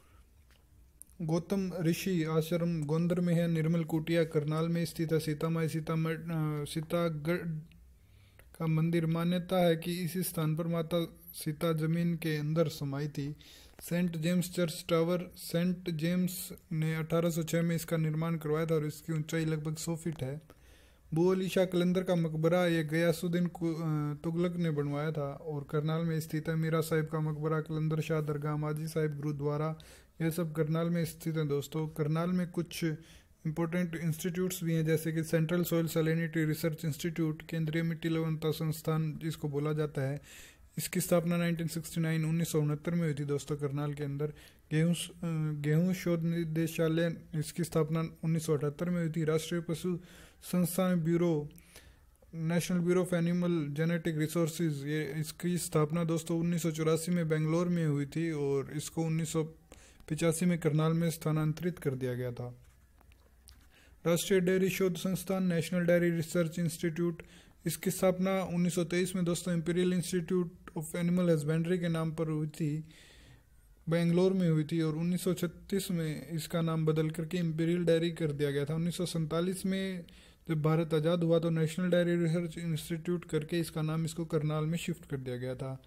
गौतम ऋषि आश्रम गोंदर में है। निर्मल कुटिया करनाल में स्थित है। सीतामाई सीतामढ़ सीतागढ़ का मंदिर, मान्यता है कि इसी स्थान पर माता सीता जमीन के अंदर समाई थी। Saint James church tower, Saint James ने अठारह सौ छह में इसका निर्माण करवाया था और इसकी ऊंचाई लगभग सौ फीट है। बुअली शाह कलंदर का मकबरा ये गयासुद्दीन तुगलक ने बनवाया था और करनाल में स्थित है। मीरा साहिब का मकबरा, कलंदर शाह दरगाह, माजी साहिब गुरुद्वारा, यह सब करनाल में स्थित है दोस्तों। करनाल में कुछ इंपॉर्टेंट इंस्टीट्यूट्स भी हैं जैसे कि central soil salinity research institute, केंद्रीय मिट्टी लवणता संस्थान जिसको बोला जाता है। इसकी स्थापना उन्नीस सौ उनहत्तर उन्नीस सौ उनहत्तर में हुई थी दोस्तों करनाल के अंदर। गेहूँ गेहूँ शोध निदेशालय, इसकी स्थापना उन्नीस सौ अठहत्तर में हुई थी। राष्ट्रीय पशु संस्थान bureau, national bureau of animal genetic resources, ये इसकी स्थापना दोस्तों उन्नीस सौ चौरासी में बेंगलोर में हुई थी और इसको उन्नीस सौ पिचासी में करनाल में स्थानांतरित कर दिया गया था। राष्ट्रीय डेयरी शोध संस्थान, नेशनल डेयरी रिसर्च इंस्टीट्यूट, इसकी स्थापना उन्नीस सौ तेईस में दोस्तों imperial institute of animal husbandry के नाम पर हुई थी, बेंगलोर में हुई थी। और उन्नीस सौ छत्तीस में इसका नाम बदल करके इंपीरियल डेयरी कर दिया गया था। उन्नीस सौ सैंतालीस में जब भारत आज़ाद हुआ तो नेशनल डेयरी रिसर्च इंस्टीट्यूट करके इसका नाम इसको करनाल में शिफ्ट कर दिया गया था।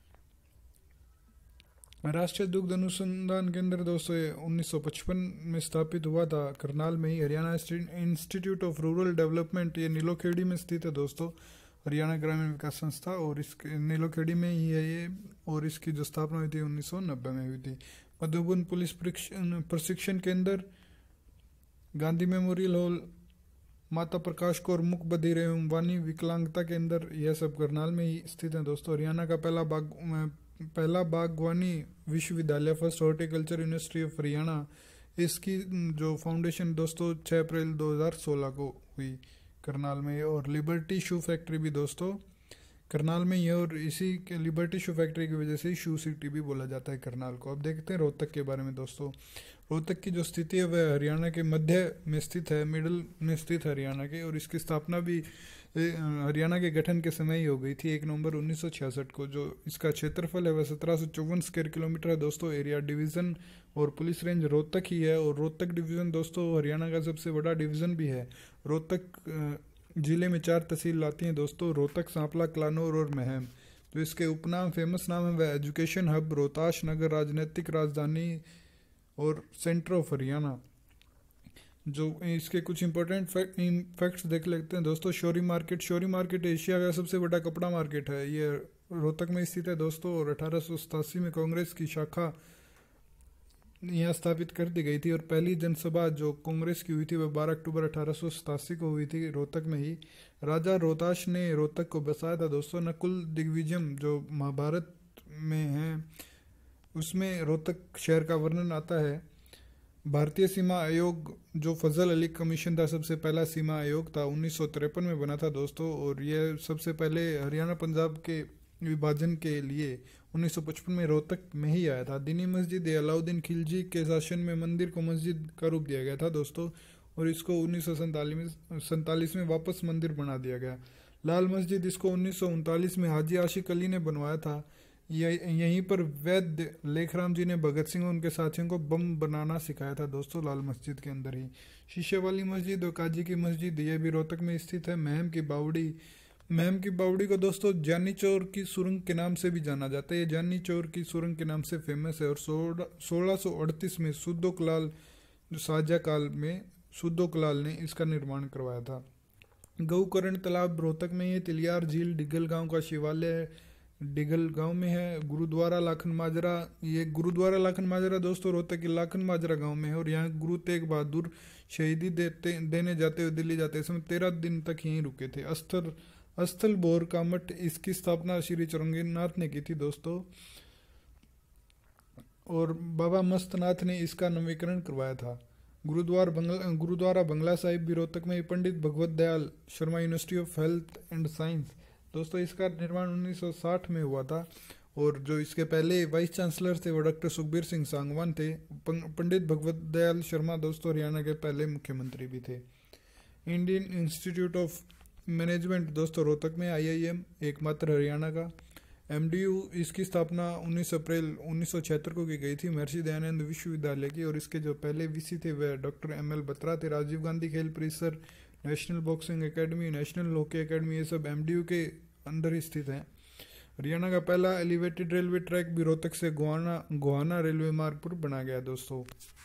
राष्ट्रीय दुग्ध अनुसंधान केंद्र दोस्तों उन्नीस सौ पचपन में स्थापित हुआ था करनाल में ही। Haryana institute of rural development, ये नीलोखेड़ी में स्थित है दोस्तों, हरियाणा ग्रामीण विकास संस्था, और इसके नीलोखेड़ी में ही है ये, और इसकी जो स्थापना हुई थी उन्नीस सौ नब्बे में हुई थी। मधुबन पुलिस प्रशिक्षण केंद्र, गांधी मेमोरियल हॉल, माता प्रकाश कौर मुख बधिर एवं वाणी विकलांगता केंद्र, यह सब करनाल में ही स्थित है दोस्तों। हरियाणा का पहला बाग पहला बागवानी विश्वविद्यालय, first horticulture university of Haryana, इसकी जो फाउंडेशन दोस्तों छह अप्रैल दो हज़ार सोलह को हुई करनाल में। और लिबर्टी शू फैक्ट्री भी दोस्तों करनाल में ही है और इसी के लिबर्टी शू फैक्ट्री की वजह से ही शू सिटी भी बोला जाता है करनाल को। अब देखते हैं रोहतक के बारे में दोस्तों। रोहतक की जो स्थिति है वह हरियाणा के मध्य में स्थित है, मिडल में स्थित है हरियाणा के, और इसकी स्थापना भी हरियाणा के गठन के समय ही हो गई थी एक नवंबर उन्नीस सौ छियासठ को। जो इसका क्षेत्रफल है वह सत्रह सौ चौवन स्क्वायर किलोमीटर है दोस्तों। एरिया डिवीज़न और पुलिस रेंज रोहतक ही है, और रोहतक डिवीज़न दोस्तों हरियाणा का सबसे बड़ा डिवीज़न भी है। रोहतक जिले में चार तहसील आती हैं दोस्तों, रोहतक, सांपला, क्लानौर और महम। जो इसके उपनाम फेमस नाम है वह एजुकेशन हब, रोहताश नगर, राजनीतिक राजधानी और सेंटर ऑफ हरियाणा। जो इसके कुछ इंपॉर्टेंट फैक्ट्स देख लेते हैं दोस्तों। Shori market, Shori market Asia का सबसे बड़ा कपड़ा मार्केट है, ये रोहतक में स्थित है दोस्तों। और अठारह सौ सतासी में कांग्रेस की शाखा यहाँ स्थापित कर दी गई थी, और पहली जनसभा जो कांग्रेस की हुई थी वह बारह अक्टूबर अठारह सौ सतासी को हुई थी रोहतक में ही। राजा रोहताश ने रोहतक को बसाया था दोस्तों। नकुल दिग्विजय जो महाभारत में है उसमें रोहतक शहर का वर्णन आता है। भारतीय सीमा आयोग जो फजल अली कमीशन था, सबसे पहला सीमा आयोग था, उन्नीस सौ तिरपन में बना था दोस्तों। और यह सबसे पहले हरियाणा पंजाब के विभाजन के लिए उन्नीस सौ पचपन में रोहतक में ही आया था। दीनी मस्जिद अलाउद्दीन खिलजी के शासन में मंदिर को मस्जिद का रूप दिया गया था दोस्तों, और इसको उन्नीस सौ सैंतालीस में वापस मंदिर बना दिया गया। लाल मस्जिद इसको उन्नीस सौ उनतालीस में हाजी आशिक अली ने बनवाया था। यहीं पर वैद्य लेखराम जी ने भगत सिंह और उनके साथियों को बम बनाना सिखाया था दोस्तों, लाल मस्जिद के अंदर ही। शीशे वाली मस्जिद और काजी की मस्जिद ये भी रोहतक में स्थित है। महम की बावड़ी, महम की बावड़ी को दोस्तों जानी चौर की सुरंग के नाम से भी जाना जाता है। ये जानी चौर की सुरंग के नाम से फेमस है। और सोलह सौ अड़तीस में सुद्दोकलाल जो शाहजहाँ काल में सुद्दोकलाल ने इसका निर्माण करवाया था। गौकर्ण तालाब रोहतक में है। तिलियार झील डिगल गांव का शिवालय डिगल गांव में है। गुरुद्वारा लाखन माजरा, ये गुरुद्वारा लाखन माजरा दोस्तों रोहतक के लाखन माजरा गांव में है, और यहाँ गुरु तेग बहादुर शहीदी देते देने जाते हुए दिल्ली जाते समय तेरह दिन तक यहीं रुके थे। अस्तर अस्थल बोर का मठ, इसकी स्थापना श्री चौरंगीनाथ ने की थी दोस्तों, और बाबा मस्तनाथ ने इसका नवीकरण करवाया था। गुरुद्वारा बंगला गुरुद्वारा बंगला साहिब भी रोहतक में। Pandit Bhagwat Dayal Sharma university of health and science दोस्तों, इसका निर्माण उन्नीस सौ साठ में हुआ था, और जो इसके पहले वाइस चांसलर थे वो डॉक्टर सुखबीर सिंह सांगवान थे। पंडित भगवत दयाल शर्मा दोस्तों हरियाणा के पहले मुख्यमंत्री भी थे। इंडियन इंस्टीट्यूट ऑफ मैनेजमेंट दोस्तों रोहतक में, आई आई एम एकमात्र हरियाणा का। एम डी यू इसकी स्थापना उन्नीस अप्रैल उन्नीस सौ छिहत्तर को की गई थी, महर्षि दयानंद विश्वविद्यालय की, और इसके जो पहले वीसी थे वह डॉक्टर एम एल बत्रा थे। राजीव गांधी खेल परिसर, national boxing academy, national hockey academy, ये सब एम डी यू के अंदर ही स्थित हैं। हरियाणा का पहला एलिवेटेड रेलवे ट्रैक भी रोहतक से गोहाना गोहाना रेलवे मार्ग पर बना गया दोस्तों।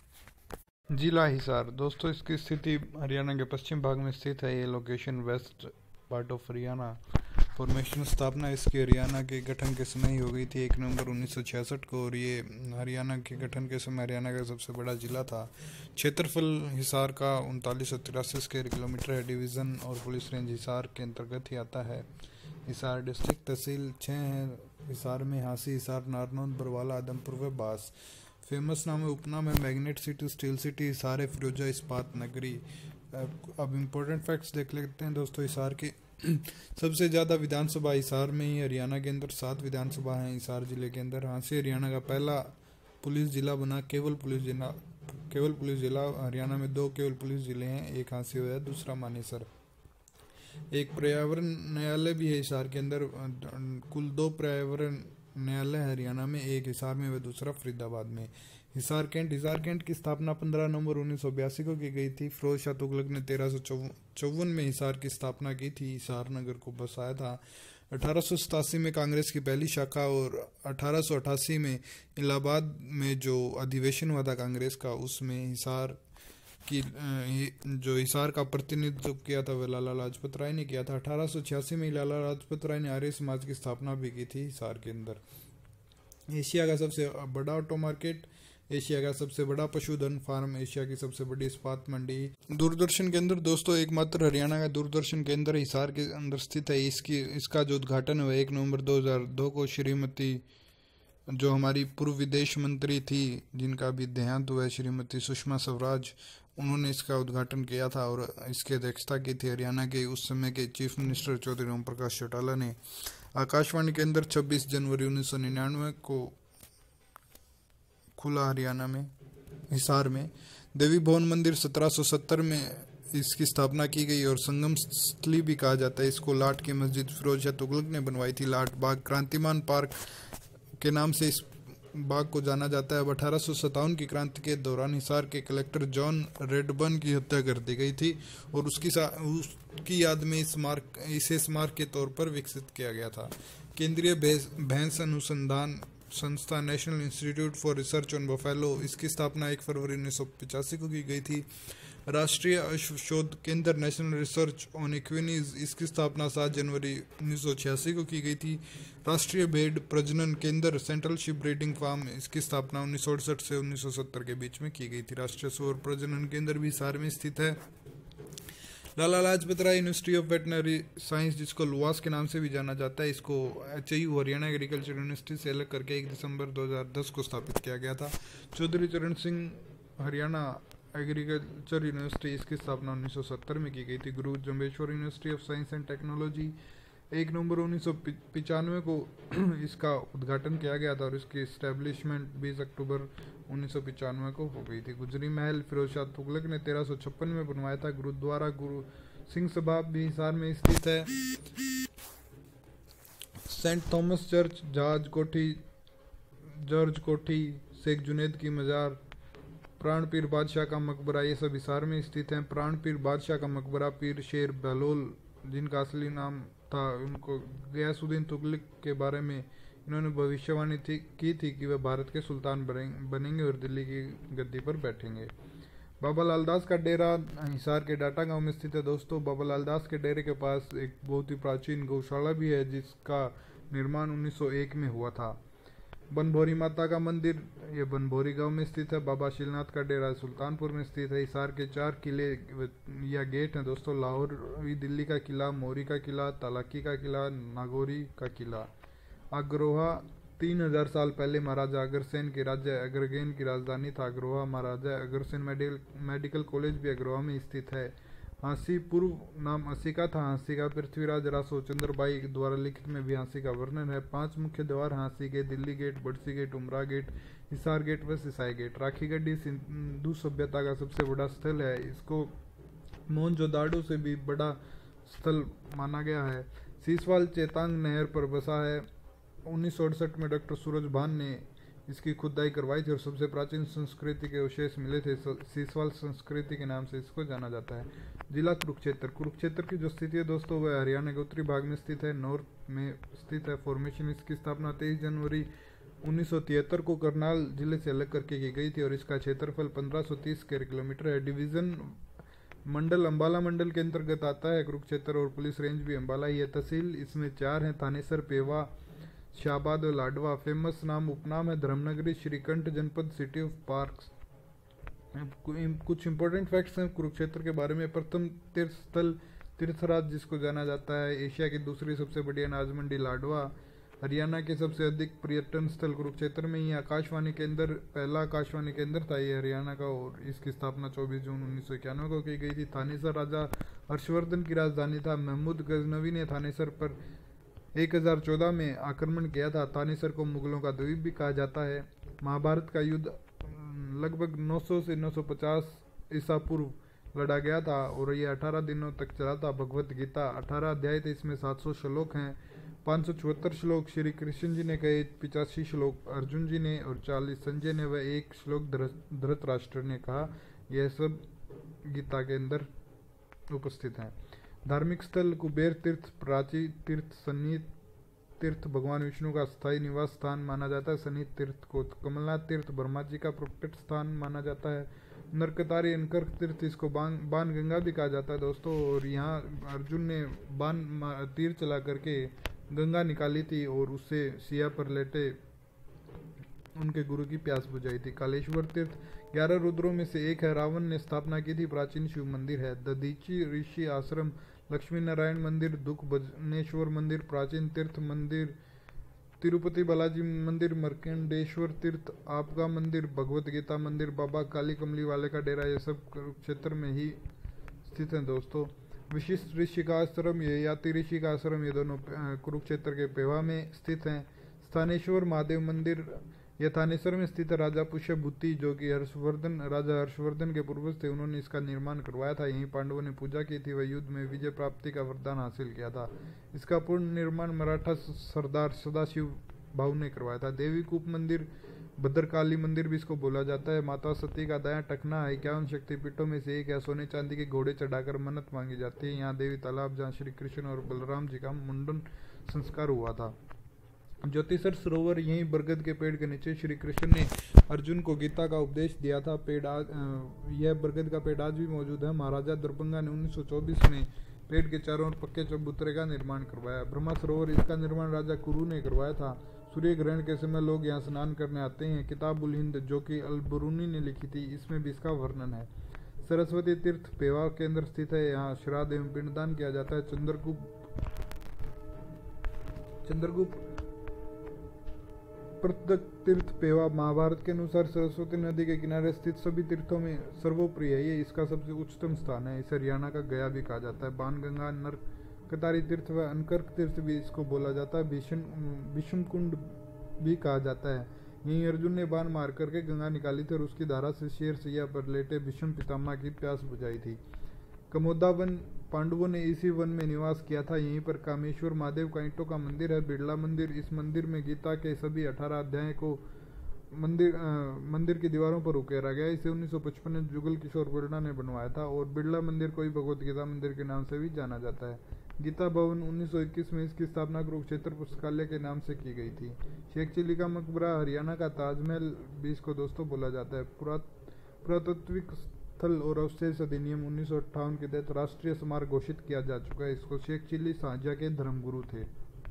जिला हिसार दोस्तों, इसकी स्थिति हरियाणा के पश्चिम भाग में स्थित है। ये location west part of Haryana. Formation स्थापना इसकी हरियाणा के गठन के समय ही हो गई थी एक नवंबर उन्नीस सौ छियासठ को, और ये हरियाणा के गठन के समय हरियाणा का सबसे बड़ा जिला था। क्षेत्रफल हिसार का उनतालीस सौ तिरासी स्क्वायर किलोमीटर है। डिवीज़न और पुलिस रेंज हिसार के अंतर्गत ही आता है। हिसार डिस्ट्रिक्ट तहसील छः हैं हिसार में, हांसी, हिसार, नारनौंद, बरवाला, आदमपुर व बास। फेमस नाम है, उपनाम है magnet city, steel city, Hisar है, फिरोजा इस्पात नगरी। अब इम्पोर्टेंट फैक्ट्स देख लेते हैं दोस्तों हिसार के। सबसे ज़्यादा विधानसभा हिसार में ही, हरियाणा के अंदर सात विधानसभा हैं हिसार जिले के अंदर। हांसी हरियाणा का पहला पुलिस जिला बना, केवल पुलिस जिला केवल पुलिस जिला हरियाणा में दो केवल पुलिस जिले हैं, एक हांसी हुआ है, दूसरा मानेसर। एक पर्यावरण न्यायालय भी है हिसार के अंदर। कुल दो पर्यावरण न्यायालय हरियाणा में, एक हिसार में व दूसरा फरीदाबाद में। हिसार कैंट, हिसार कैंट की स्थापना पंद्रह नवंबर उन्नीस सौ बयासी को की गई थी। फिरोज शाह तुगलक ने तेरह सौ चौवन में हिसार की स्थापना की थी, हिसार नगर को बसाया था। अठारह सौ सतासी में कांग्रेस की पहली शाखा, और अठारह सौ अठासी में इलाहाबाद में जो अधिवेशन हुआ था कांग्रेस का, उसमें हिसार की जो हिसार का प्रतिनिधित्व किया था वह लाला लाजपत राय ने किया था। अठारह सौ छियासी में लाला लाजपत राय ने आर्य समाज की स्थापना भी की थी हिसार के अंदर। एशिया का सबसे बड़ा ऑटो मार्केट, एशिया का सबसे बड़ा पशुधन फार्म, एशिया की सबसे बड़ी इस्पात मंडी। दूरदर्शन केंद्र दोस्तों एकमात्र हरियाणा का दूरदर्शन केंद्र हिसार के अंदर स्थित है। इसकी इसका जो उद्घाटन हुआ एक नवंबर दो हज़ार दो को श्रीमती जो हमारी पूर्व विदेश मंत्री थी जिनका भी देहांत हुआ है, श्रीमती सुषमा स्वराज, उन्होंने इसका उद्घाटन किया था, और इसकी अध्यक्षता की थी हरियाणा के उस समय के चीफ मिनिस्टर चौधरी ओम प्रकाश चौटाला ने। आकाशवाणी केंद्र छब्बीस जनवरी उन्नीस सौ निन्यानवे को खुला हरियाणा में हिसार में। देवी भवन मंदिर सत्रह सौ सत्तर में इसकी स्थापना की गई और संगम स्थली भी कहा जाता है इसको। लाट की मस्जिद फिरोज शाह तुगलक ने बनवाई थी। लाट बाग क्रांतिमान पार्क के नाम से इस बाग को जाना जाता है। अब अठारह सौ सत्तावन की क्रांति के दौरान हिसार के कलेक्टर जॉन रेडबर्न की हत्या कर दी गई थी और उसकी उसकी याद में इस स्मारक इसे स्मारक के तौर पर विकसित किया गया था। केंद्रीय भैंस अनुसंधान संस्था national institute for research on buffalo, इसकी स्थापना एक फरवरी उन्नीस सौ पचासी को की गई थी। राष्ट्रीय अश्व शोध केंद्र नेशनल रिसर्च ऑन इक्विनीज, इसकी स्थापना सात जनवरी उन्नीस सौ छियासी को की गई थी। राष्ट्रीय भेड़ प्रजनन केंद्र सेंट्रल शिप ब्रीडिंग फार्म, इसकी स्थापना उन्नीस सौ अड़सठ से उन्नीस सौ सत्तर के बीच में की गई थी। राष्ट्रीय सूअर प्रजनन केंद्र भी हिसार में स्थित है। Lala Lajpat Rai university of veterinary science, जिसको लुवास के नाम से भी जाना जाता है, इसको H U Haryana agriculture university से अलग करके एक दिसंबर दो हज़ार दस को स्थापित किया गया था। चौधरी चरण सिंह हरियाणा एग्रीकल्चर यूनिवर्सिटी, इसकी स्थापना उन्नीस सौ सत्तर में की गई थी। Guru Jambheshwar university of science and technology, एक नवंबर उन्नीस सौ पचानवे को इसका उद्घाटन किया गया था और इसकी इस्टेब्लिशमेंट बीस अक्टूबर उन्नीस सौ पचानवे को हो गई थी। गुजरी महल फिरोज शाह तुगलक ने तेरह सौ छप्पन में बनवाया था। गुरुद्वारा गुरु सिंह सभा भी हिसार में स्थित है। सेंट थॉमस चर्च, जहाज कोठी, जॉर्ज कोठी, शेख जुनेद की मजार, प्राणपीर बादशाह का मकबरा, ये सब हिसार में स्थित हैं। प्राणपीर बादशाह का मकबरा पीर शेर बहलोल, जिनका असली नाम था, उनको गयासुद्दीन तुगलक के बारे में इन्होंने भविष्यवाणी थी की थी कि वह भारत के सुल्तान बनेंगे और दिल्ली की गद्दी पर बैठेंगे। बाबा लालदास का डेरा हिसार के डाटा गांव में स्थित है। दोस्तों, बाबा लालदास के डेरे के पास एक बहुत ही प्राचीन गौशाला भी है, जिसका निर्माण उन्नीस सौ एक में हुआ था। बनभोरी माता का मंदिर, ये बनभोरी गांव में स्थित है। बाबा शिलनाथ का डेरा सुल्तानपुर में स्थित है। हिसार के चार किले या गेट हैं दोस्तों, लाहौर दिल्ली का किला, मोरी का किला, तालाकी का किला, नागौरी का किला। अग्रोहा तीन हजार साल पहले महाराजा अग्रसेन के राज्य अग्रगेन की राजधानी था। Agroha Maharaja Agrasen medical medical college भी अग्रोहा में स्थित है। हाँसी पूर्व नाम हंसी का था। हाँसी का पृथ्वीराज रासो चंद्रबाई द्वारा लिखित में भी हाँसी का वर्णन है। पांच मुख्य द्वार हाँसी के, Delhi gate, Badsi gate, Umra gate, Hisar gate व सिसाई गेट। राखी गड्ढी सिंधु सभ्यता का सबसे बड़ा स्थल है। इसको मोहनजोदाड़ो से भी बड़ा स्थल माना गया है। सीसवाल चेतांग नहर पर बसा है। उन्नीस सौ अड़सठ में डॉक्टर सूरज भान ने इसकी खुदाई करवाई थी और सबसे प्राचीन संस्कृति के अवशेष मिले थे। सीसवाल संस्कृति के नाम से इसको जाना जाता है। जिला कुरुक्षेत्र, कुरुक्षेत्र की जो स्थिति है दोस्तों, वह हरियाणा के उत्तरी भाग में स्थित है, नॉर्थ में स्थित है। फॉर्मेशन, इसकी स्थापना तेईस जनवरी उन्नीस सौ तिहत्तर को करनाल जिले से अलग करके की गई थी और इसका क्षेत्रफल पंद्रह सौ तीस स्क्वायर किलोमीटर है। डिवीजन मंडल अम्बाला मंडल के अंतर्गत आता है कुरुक्षेत्र और पुलिस रेंज भी अम्बाला ही है। तहसील इसमें चार है, थानेसर, पेवा, शाहबाद और लाडवा। फेमस नाम उपनाम है धर्मनगरी, श्रीकंठ जनपद, सिटी ऑफ पार्क्स। कुछ इंपॉर्टेंट फैक्ट्स हैं कुरुक्षेत्र के बारे में। प्रथम तीर्थ स्थल तीर्थराज, जिसको जाना जाता है। एशिया की दूसरी सबसे बड़ी अनाज मंडी लाडवा। हरियाणा के सबसे अधिक पर्यटन स्थल कुरुक्षेत्र में ही। आकाशवाणी केंद्र, पहला आकाशवाणी केंद्र था ये हरियाणा का और इसकी स्थापना चौबीस जून उन्नीस सौ इक्यानवे को की गई थी। थानेसर राजा हर्षवर्धन की राजधानी था। महमूद गजनवी ने थानेसर पर एक हज़ार चौदह में आक्रमण किया था। थानेसर को मुगलों का द्वीप भी कहा जाता है। महाभारत का युद्ध लगभग नौ सौ से नौ सौ पचास ईसा पूर्व लड़ा गया था और ये अठारह दिनों तक चला था। भगवत गीता अठारह अध्याय थे, इसमें सात सौ श्लोक हैं। पाँच सौ चौहत्तर श्लोक श्री कृष्ण जी ने कहे, पिचासी श्लोक अर्जुन जी ने और चालीस संजय ने व एक श्लोक धृतराष्ट्र ने कहा। यह सब गीता के अंदर उपस्थित हैं। धार्मिक स्थल कुबेर तीर्थ, प्राची तीर्थ, सन्नीत तीर्थ भगवान विष्णु का स्थायी निवास स्थान माना जाता है। सन्नीत तीर्थ को कमलनाथ तीर्थ ब्रह्मा जी का प्रकट स्थान माना जाता है। नरकतारी अनकर तीर्थ, इसको बान बान गंगा भी कहा जाता है दोस्तों। और यहाँ अर्जुन ने बान तीर चला करके गंगा निकाली थी और उससे सिया पर लेटे उनके गुरु की प्यास बुझाई थी। कालेश्वर तीर्थ ग्यारह रुद्रों में से एक है। रावण ने स्थापना की थी। प्राचीन शिव मंदिर है। दधीची ऋषि आश्रम, लक्ष्मी नारायण मंदिर, दुख भजनेश्वर मंदिर, प्राचीन तीर्थ मंदिर, तिरुपति बालाजी मंदिर, मर्कंडेश्वर तीर्थ, आपका मंदिर, भगवत गीता मंदिर, बाबा काली कमली वाले का डेरा, ये सब कुरुक्षेत्र में ही स्थित हैं दोस्तों। विशिष्ट ऋषि का आश्रम, ये याति ऋषि का आश्रम, ये दोनों कुरुक्षेत्र के पेवा में स्थित हैं। स्थानेश्वर महादेव मंदिर, यह थानेश्वर में स्थित है। राजा पुष्यभूति जो कि हर्षवर्धन राजा हर्षवर्धन के पूर्वज थे, उन्होंने इसका निर्माण करवाया था। यहीं पांडवों ने पूजा की थी, वह युद्ध में विजय प्राप्ति का वरदान हासिल किया था। इसका पूर्ण निर्माण मराठा सरदार सदाशिव भाऊ ने करवाया था। देवी कूप मंदिर, भद्रकाली मंदिर भी इसको बोला जाता है। माता सती का दायां टखना है, इक्यावन शक्तिपीठों में से एक है। सोने चांदी के घोड़े चढ़ाकर मन्नत मांगी जाती है। यहाँ देवी तालाब, जहाँ श्री कृष्ण और बलराम जी का मुंडन संस्कार हुआ था। ज्योतिषर सरोवर, यहीं बरगद के पेड़ के नीचे श्री कृष्ण ने अर्जुन को गीता का उपदेश दिया था। पेड़ आज यह बरगद का पेड़ आज भी मौजूद है। महाराजा दरभंगा ने उन्नीस सौ चौबीस में पेड़ के चारों ओर पक्के चबूतरे का निर्माण करवाया। ब्रह्मा सरोवर, इसका निर्माण राजा कुरु ने करवाया था। सूर्य ग्रहण के समय लोग यहाँ स्नान करने आते हैं। किताबुल हिंद जो कि अल-बरूनी ने लिखी थी, इसमें भी इसका वर्णन है। सरस्वती तीर्थ पेवा के अंदर स्थित है। यहाँ श्राद्ध एवं पिंडदान किया जाता है। चंद्रगुप्त चंद्रगुप्त प्रदक तीर्थ पेवा, महाभारत के अनुसार सरस्वती नदी के किनारे स्थित सभी तीर्थों में सर्वोप्रिय है। ये इसका सबसे उच्चतम स्थान है। इसे हरियाणा का गया भी कहा जाता है। बाणगंगा, नरकतारी तीर्थ व अनकर्क तीर्थ भी इसको बोला जाता है। भीषण भीष्म कुंड भी कहा जाता है। यहीं अर्जुन ने बाण मार करके गंगा निकाली थी और उसकी धारा से शेर सैया पर लेटे भीष्म पितामह की प्यास बुझाई थी। कमोदा वन, पांडवों ने इसी वन में निवास किया था। यहीं पर कामेश्वर महादेव का ईंटों का मंदिर है। बिड़ला मंदिर, इस मंदिर में गीता के सभी अठारह अध्याय को मंदिर आ, मंदिर की दीवारों पर उकेरा गया। इसे उन्नीस सौ पचपन में जुगल किशोर बिड़ला ने बनवाया था और बिड़ला मंदिर को ही भगवत गीता मंदिर के नाम से भी जाना जाता है। गीता भवन, उन्नीस सौ इक्कीस में इसकी स्थापना कुरुक्षेत्र पुस्तकालय के नाम से की गई थी। शेख चिल्ली का मकबरा, हरियाणा का ताजमहल भी इसको दोस्तों बोला जाता है। पुरातात्विक स्थल और अवशेष अधिनियम उन्नीस सौ अट्ठावन के तहत राष्ट्रीय स्मारक घोषित किया जा चुका है। इसको शेख चिल्ली शाहजहाँ के धर्मगुरु थे।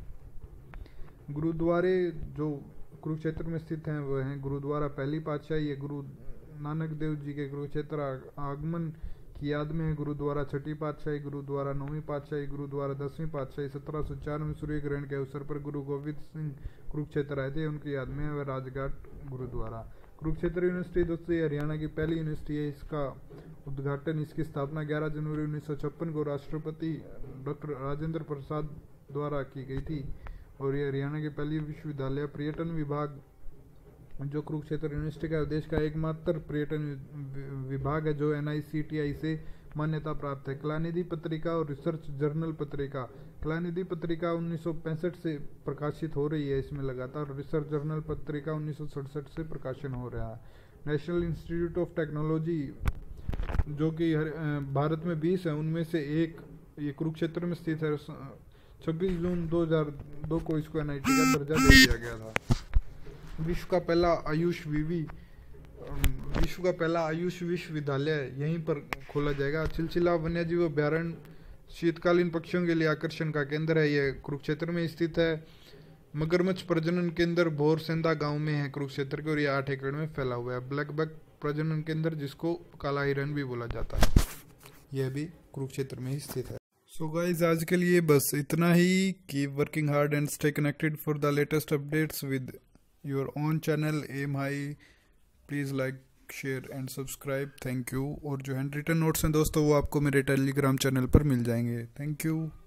गुरुद्वारे जो कुरुक्षेत्र में स्थित हैं वह हैं गुरुद्वारा पहली पातशाही, ये गुरु नानक देव जी के कुरुक्षेत्र आगमन की याद में है। गुरुद्वारा छठी पातशाही, गुरुद्वारा नौवीं पातशाही, गुरुद्वारा दसवीं पातशाही। सत्रह सौ चार में सूर्य ग्रहण के अवसर पर गुरु गोविंद सिंह कुरुक्षेत्र आए थे, उनकी याद में है वह राजघाट गुरुद्वारा। कुरुक्षेत्र यूनिवर्सिटी दोस्तों ये हरियाणा की पहली यूनिवर्सिटी है। इसका उद्घाटन, इसकी स्थापना ग्यारह जनवरी उन्नीस सौ छप्पन को राष्ट्रपति डॉक्टर राजेंद्र प्रसाद द्वारा की गई थी और ये हरियाणा की पहली विश्वविद्यालय। पर्यटन विभाग जो कुरुक्षेत्र यूनिवर्सिटी का देश का एकमात्र पर्यटन विभाग है जो N I C T I से मान्यता प्राप्त है। कलानिधि पत्रिका और रिसर्च जर्नल पत्रिका, कलानिधि पत्रिका उन्नीस सौ पैंसठ से प्रकाशित हो रही है इसमें लगातार। रिसर्च जर्नल पत्रिका उन्नीस सौ सड़सठ से प्रकाशन हो रहा है। नेशनल इंस्टीट्यूट ऑफ टेक्नोलॉजी जो कि भारत में बीस है, उनमें से एक ये कुरुक्षेत्र में स्थित है। छब्बीस जून दो हज़ार दो को इसको एन आई टी का दर्जा दे दिया गया था। विश्व का पहला आयुष विवि विश्व का पहला आयुष विश्वविद्यालय यहीं पर खोला जाएगा। चिलचिला वन्यजीव अभ्यारण्य शीतकालीन पक्षियों के लिए आकर्षण का केंद्र है, यह कुरुक्षेत्र में स्थित है। मगरमच्छ प्रजनन केंद्र भोरसेंदा गांव में है कुरुक्षेत्र के और ये आठ एकड़ में फैला हुआ है। ब्लैक बक प्रजनन केंद्र जिसको काला हिरन भी बोला जाता है, यह भी कुरुक्षेत्र में ही स्थित है। सो गाइज आज के लिए बस इतना ही। Keep working hard and stay connected for the latest updates with your own channel M high. Please like, share and subscribe. Thank you. और जो हैंड रिटन नोट्स हैं दोस्तों वो आपको मेरे टेलीग्राम चैनल पर मिल जाएंगे। Thank you.